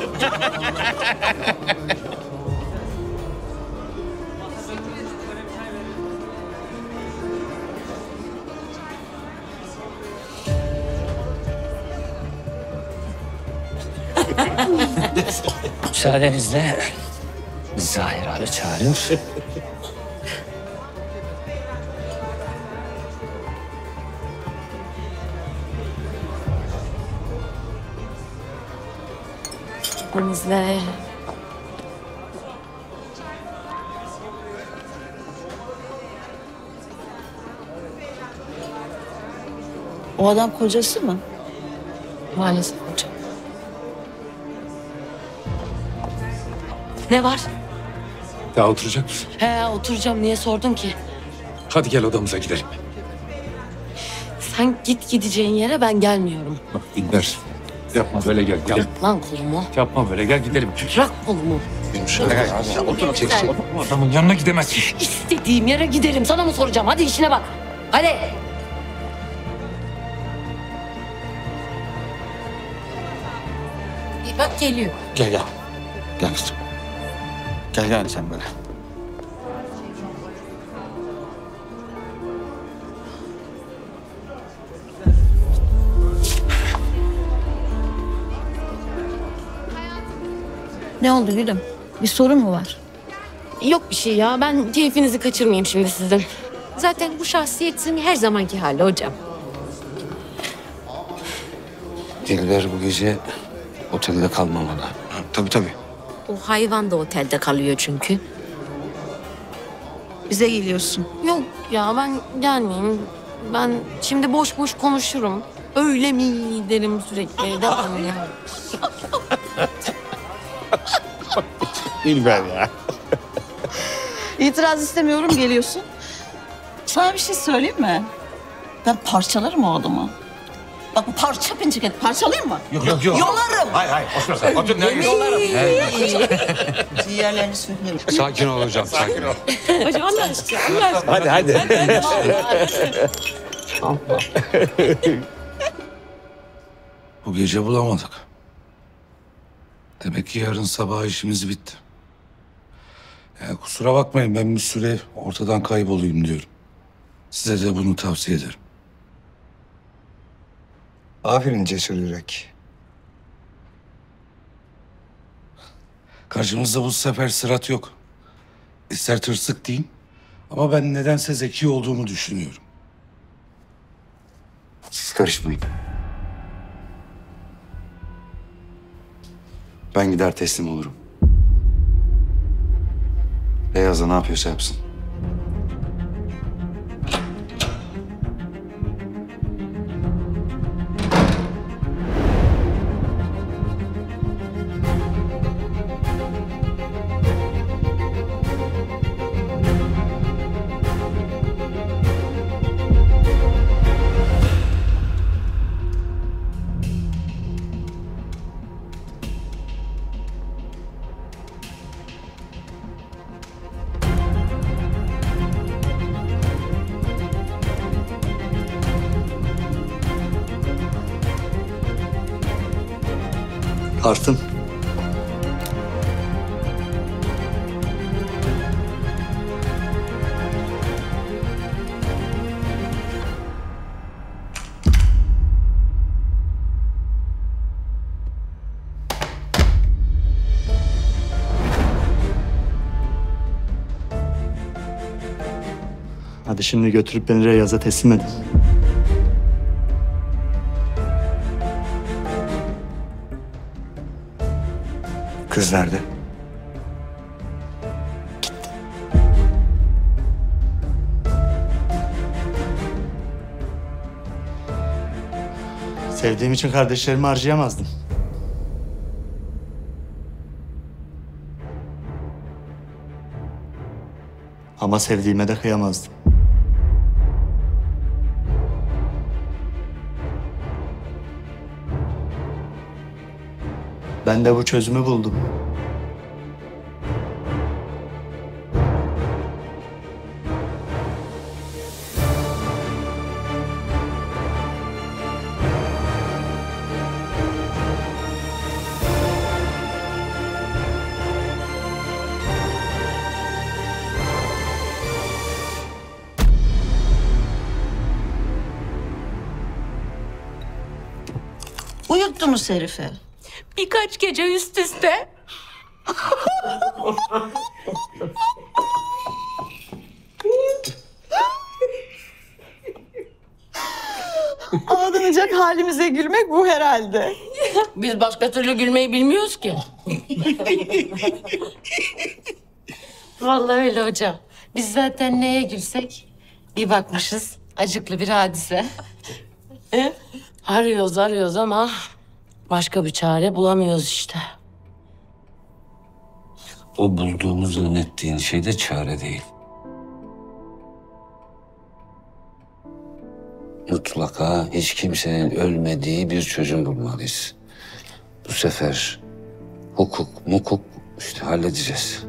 Müsaadenizle Zahir abi çağırıyor. Denizler. O adam kocası mı? Maalesef hocam. Ne var? Daha oturacak mısın? He oturacağım. Niye sordun ki? Hadi gel odamıza gidelim. Sen git gideceğin yere ben gelmiyorum. Bak dinler. Yapma böyle gel. Gel. Lan kolumu. Yapma böyle gel gidelim. Bırak kolumu. Otur çeksin. Adamın yanına gidemezsin. İstediğim yere giderim. Sana mı soracağım? Hadi işine bak. Hadi. İyi, bak geliyor. Gel gel. Gel kızım. Gel gel sen böyle. Ne oldu gülüm? Bir sorun mu var? Yok bir şey ya. Ben keyfinizi kaçırmayayım şimdi sizin. Zaten bu şahsiyetin her zamanki hali hocam. Dilber bu gece otelde kalmamalı. Tabii tabii. O hayvan da otelde kalıyor çünkü. Bize geliyorsun. Yok ya ben gelmeyeyim. Ben şimdi boş boş konuşurum. Öyle mi derim sürekli. Devam ya. Dilber ya. İtiraz istemiyorum, geliyorsun. Sana bir şey söyleyeyim mi? Ben parçalarım o adamı. Bak bu parça pincik et. Parçalayayım mı? Yok yok yok. Yolarım. Hayır hayır. Otur sen. Otur. Ne yolarım? Ciğerlerini söyleyeyim. Sakin ol hocam. Sakin ol. Hocam Allah aşkına. Allah aşkına. Hadi hadi. Bu gece bulamadık. Demek ki yarın sabah işimiz bitti. Yani kusura bakmayın ben bir süre ortadan kaybolayım diyorum. Size de bunu tavsiye ederim. Aferin cesur yürek. Karşımızda bu sefer Sırat yok. İster tırsık deyin ama ben nedense zeki olduğunu düşünüyorum. Siz karışmayın. Ben gider teslim olurum. Beyaz da ne yapıyorsa yapsın. Kartın. Hadi şimdi götürüp beni Reyaz'a teslim edin. Kız nerede? Sevdiğim için kardeşlerimi harcayamazdım. Ama sevdiğime de kıyamazdım. Ben de bu çözümü buldum. tuttunuz herife? Birkaç gece üst üste. Ağlanacak halimize gülmek bu herhalde. Biz başka türlü gülmeyi bilmiyoruz ki. Vallahi öyle hocam. Biz zaten neye gülsek bir bakmışız acıklı bir hadise. E? Arıyoruz arıyoruz ama başka bir çare bulamıyoruz işte. O bulduğumuz zannettiğin şey de çare değil. Mutlaka hiç kimsenin ölmediği bir çözüm bulmalıyız. Bu sefer hukuk, mukuk işte halledeceğiz.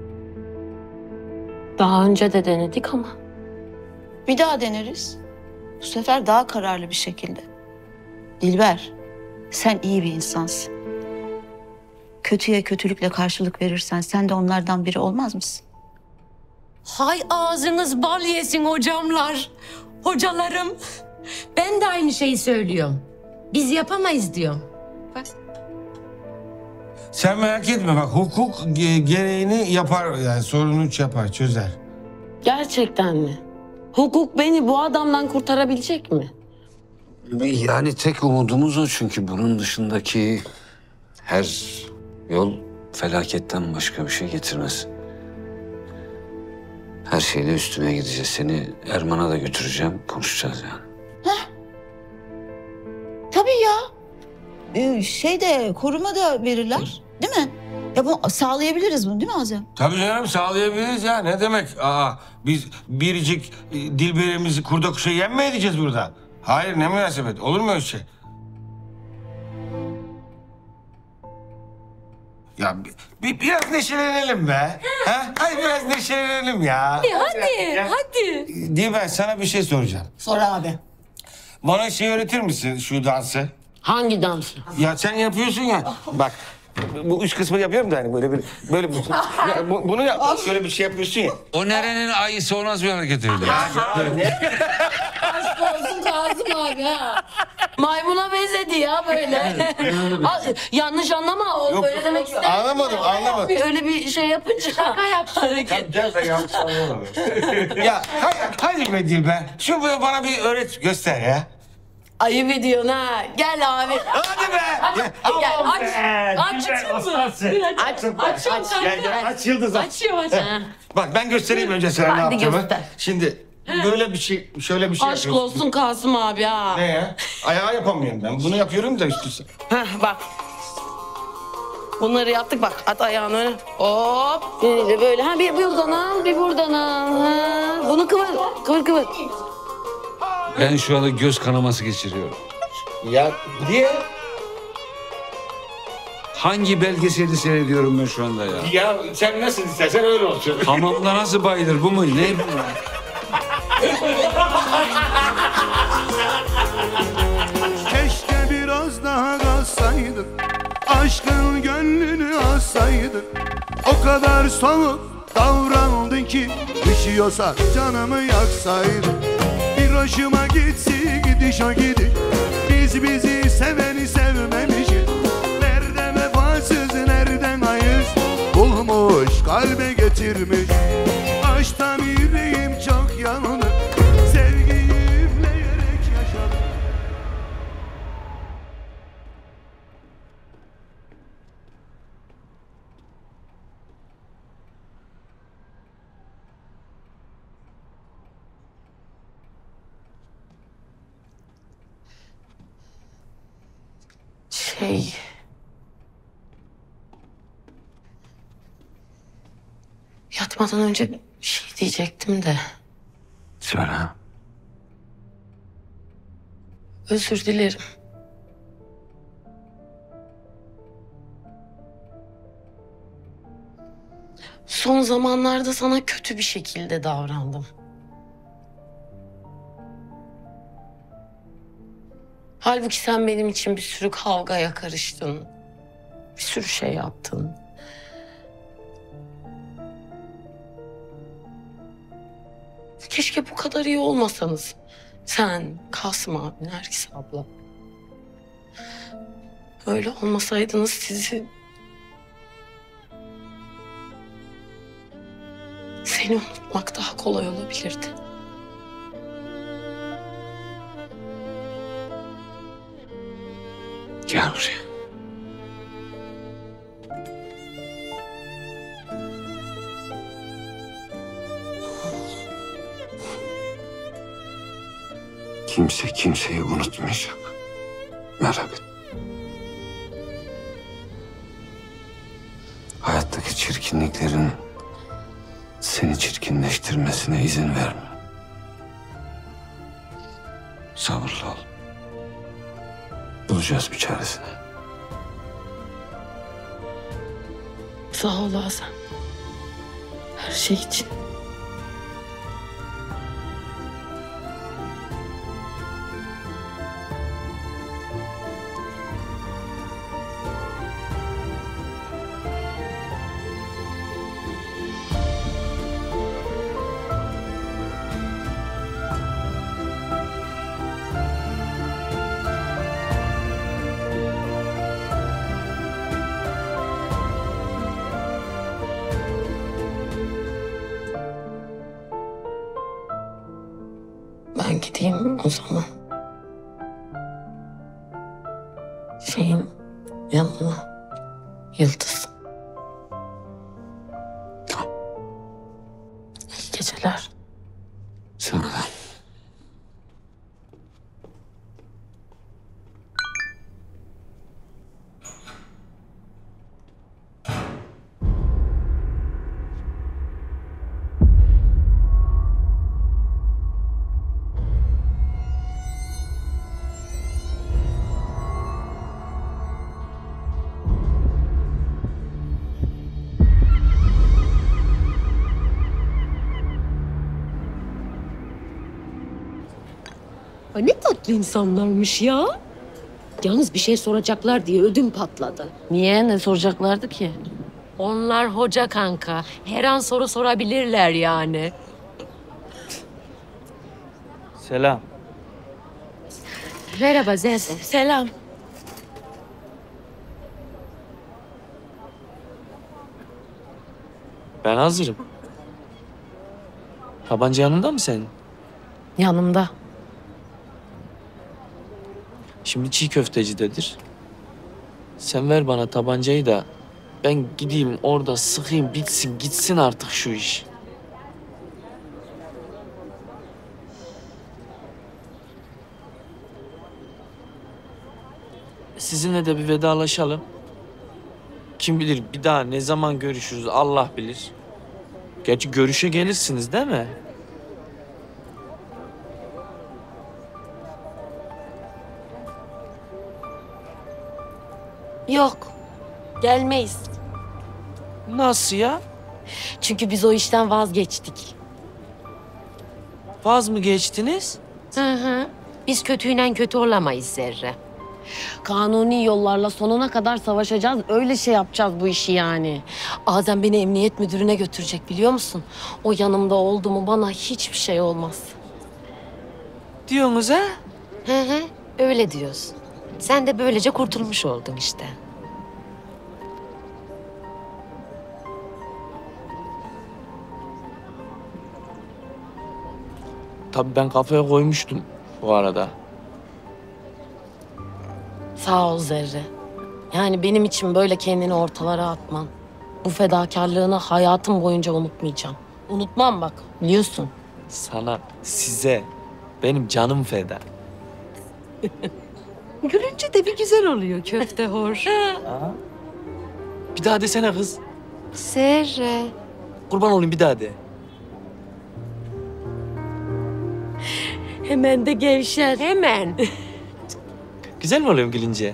Daha önce de denedik ama. Bir daha deneriz. Bu sefer daha kararlı bir şekilde. Dilber, sen iyi bir insansın. Kötüye kötülükle karşılık verirsen sen de onlardan biri olmaz mısın? Hay ağzınız bal yesin hocamlar. Hocalarım. Ben de aynı şeyi söylüyorum. Biz yapamayız diyorum. Bak. Sen merak etme bak hukuk ge- gereğini yapar yani sorunu yapar çözer. Gerçekten mi? Hukuk beni bu adamdan kurtarabilecek mi? Yani tek umudumuz o çünkü bunun dışındaki her yol felaketten başka bir şey getirmez. Her şeyle üstüne gideceğiz. Seni Erman'a da götüreceğim, konuşacağız yani. Tabii ya. Ee, şey de koruma da verirler. Değil mi? Ya bu sağlayabiliriz bunu değil mi Azem? Tabii canım sağlayabiliriz ya ne demek? Aa biz biricik e, Dilberimizi kurda kuşa yem mi edeceğiz burada? Hayır ne münasebet olur mu öyle şey? Ya bir, bir- biraz neşelenelim be. ha? Hadi biraz neşelenelim ya. Hadi hadi Ya. hadi. Dilber sana bir şey soracağım. Sor abi. Bana şey öğretir misin şu dansı? Hangi dansı? Ya sen yapıyorsun ya. Bak bu üç kısmı yapıyorum da hani böyle bir böyle bu, ya bu- bunu yap. Şöyle bir şey yapıyorsun ya. O nerenin ayısı o nasıl bir hareket öyle? Aşk olsun Kazım abi ha. Maymuna benzedi ya böyle. Aa, yanlış anlama o Yok, böyle demek istedim. anlamadım, anlamadım. Bir öyle bir şey yapınca. Şaka yaptı hareket. Ya hadi, hadi be Dilber. Şu böyle bana bir öğret göster ya. Ayıp ediyorsun ha. Gel abi. Hadi be. Hadi, Ya, gel aman aç. be. Aç Dilber açayım mı? ustası. Aç. Aç. Aç. Gel gel aç yıldız aç. Açıyorum aç. Heh. Bak ben göstereyim önce sana ne Hadi yapacağımı. göster. Şimdi böyle bir şey, şöyle bir şey Aşk yapıyorsun. olsun Kasım abi ha. Ne ya? Ayağı yapamıyorum ben. Bunu yapıyorum da üst üste. Heh, bak. Bunları yaptık bak. At ayağını öne. Hop. Böyle böyle. Ha bir buradan al, bir buradan al. Ha. Bunu kıvır. Kıvır kıvır. Ben şu anda göz kanaması geçiriyorum. Ya niye? Hangi belgeseli seyrediyorum ben şu anda ya? Ya sen nasıl istersen öyle olsun. Hamamda nasıl bayılır bu mu? Ne bu? Keşke biraz daha kalsaydın, aşkın gönlünü alsaydın. O kadar soğuk davrandın ki, üşüyorsa canımı yaksaydın. Bir hoşuma gitsi gidiş o gidiş, biz bizi seveni sevmemişiz. Nereden vefasız nereden hayır, bulmuş kalbe getirmiş. Aşktan yüreğim çok yandı, sevgiyi üfleyerek yaşadım. Şey... Yatmadan önce bir şey diyecektim de. Söyle. Özür dilerim. Son zamanlarda sana kötü bir şekilde davrandım. Halbuki sen benim için bir sürü kavgaya karıştın. Bir sürü şey yaptın. Keşke bu kadar iyi olmasanız. Sen, Kasım abi, Nergis abla. Böyle olmasaydınız sizi... Seni unutmak daha kolay olabilirdi. Gel buraya. Kimse kimseyi unutmayacak. Merak etme. Hayattaki çirkinliklerin seni çirkinleştirmesine izin verme. Sabırlı ol. Bulacağız bir çaresini. Sağ ol Azem. Her şey için. Ben gideyim o zaman. Şeyin yanına. Yıldız. İyi geceler. Sana da. Ay ne tatlı insanlarmış ya. Yalnız bir şey soracaklar diye ödüm patladı. Niye? Ne soracaklardı ki? Onlar hoca kanka. Her an soru sorabilirler yani. Selam. Merhaba Zez. Selam. Ben hazırım. Tabanca yanında mı senin? Yanımda. Şimdi çiğ köftecidedir. Sen ver bana tabancayı da ben gideyim orada sıkayım bitsin gitsin artık şu iş. Sizinle de bir vedalaşalım. Kim bilir bir daha ne zaman görüşürüz Allah bilir. Gerçi görüşe gelirsiniz değil mi? Yok. Gelmeyiz. Nasıl ya? Çünkü biz o işten vazgeçtik. Vaz mı geçtiniz? Hı hı. Biz kötüyle kötü olamayız Zerre. Kanuni yollarla sonuna kadar savaşacağız. Öyle şey yapacağız bu işi yani. Azem beni emniyet müdürüne götürecek biliyor musun? O yanımda oldu mu bana hiçbir şey olmaz. Diyorsunuz ha? Hı hı. Öyle diyoruz. Sen de böylece kurtulmuş oldun işte. Tabii ben kafaya koymuştum bu arada. Sağ ol Zerre. Yani benim için böyle kendini ortalara atman. Bu fedakarlığını hayatım boyunca unutmayacağım. Unutmam bak, biliyorsun. Sana, size, benim canım feda. Gülünce de bir güzel oluyor köfte hor. Bir daha desene kız. Zerre. Kurban olayım bir daha de. Hemen de gevşer. Hemen. Güzel mi oluyorum gülünce?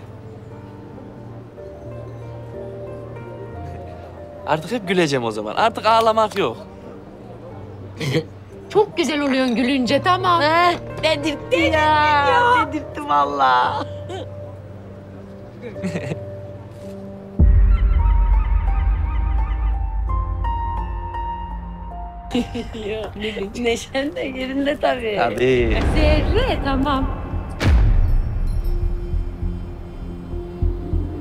Artık hep güleceğim o zaman. Artık ağlamak yok. Çok güzel oluyorsun gülünce tamam. Heh, dedirtti ya. ya. Dedirtti vallahi. Ya, neşen de yerinde tabii. Tabii. Zerre tamam.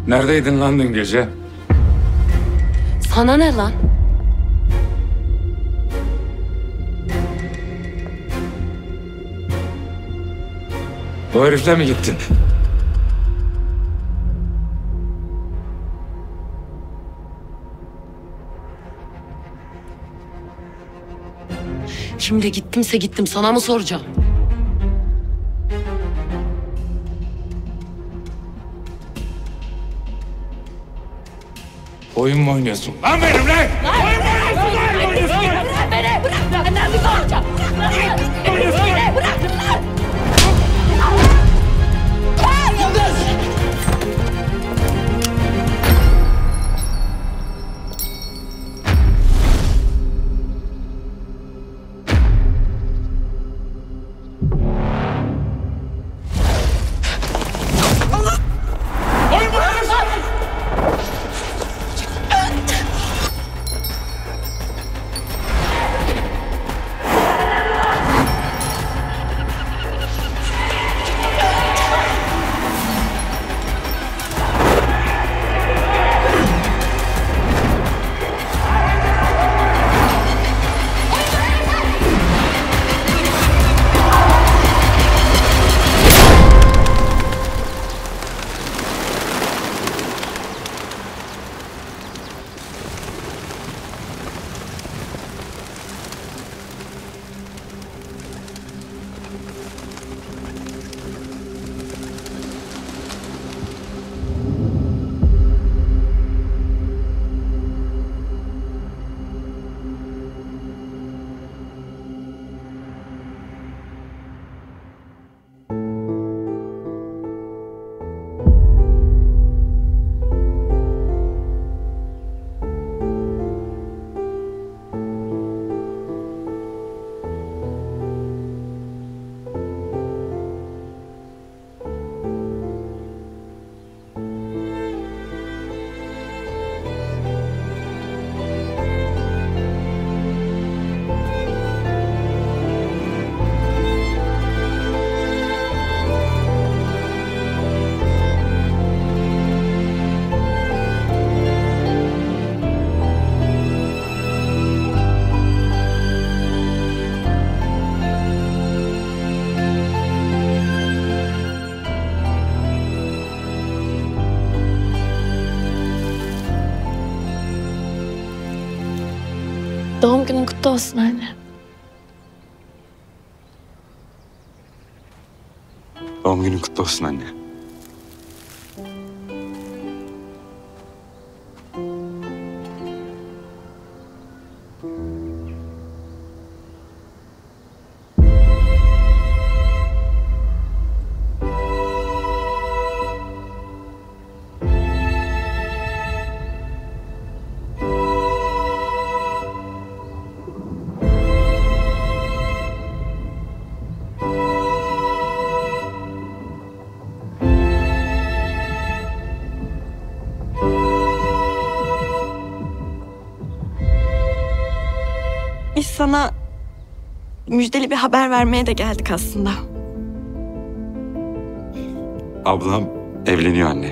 Neredeydin lan dün gece? Sana ne lan? O herifle mi gittin? Kimle gittimse gittim, sana mı soracağım? Oyun mu oynuyorsun? Lan benimle! Bırak beni! Bırak! Benden bir soracağım! Bırak! Bırak! Bırak! Doğum günün kutlu olsun anne. Doğum günün kutlu olsun anne. Biz sana müjdeli bir haber vermeye de geldik aslında. Ablam evleniyor anne.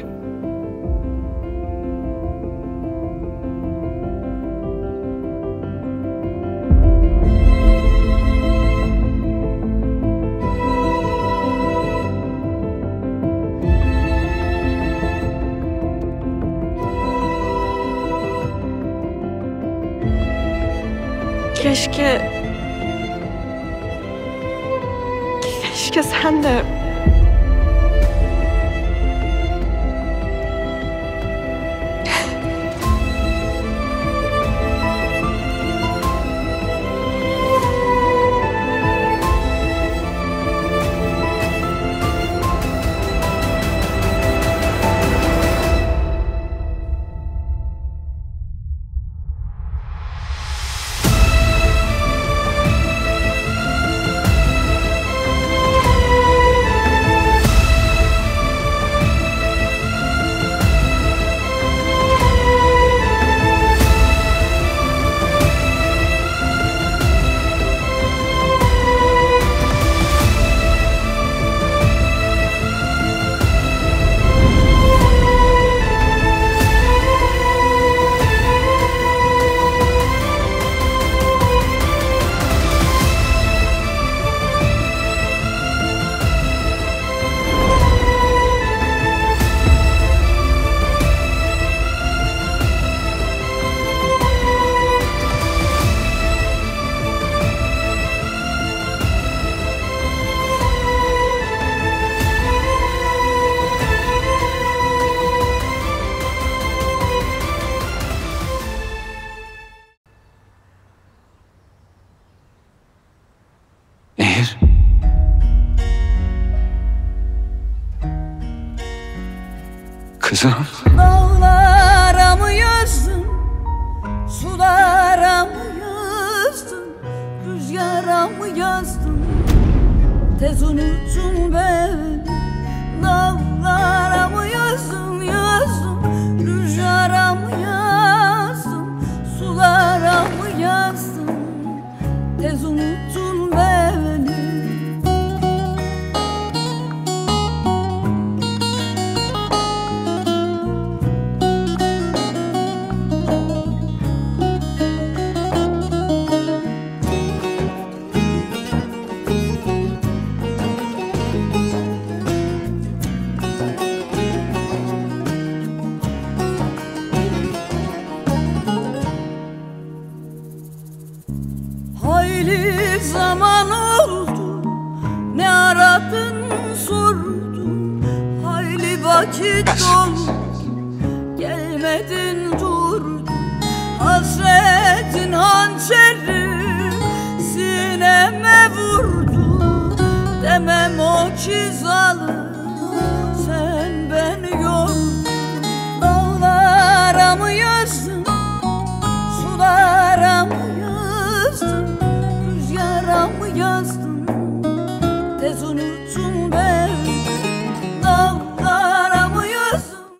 Keşke... Keşke sen de... Kızım. Dağlara mı yazdın, sulara mı yazdın, rüzgara mı yazdın, tez unuttun beni. Dağlara mı yazdın, yazdın, rüzgara mı yazdın, sulara mı yazdın, tez unuttun beni. Hayli zaman oldu, ne aradın sordun, hayli vakit oldu, gelmedin.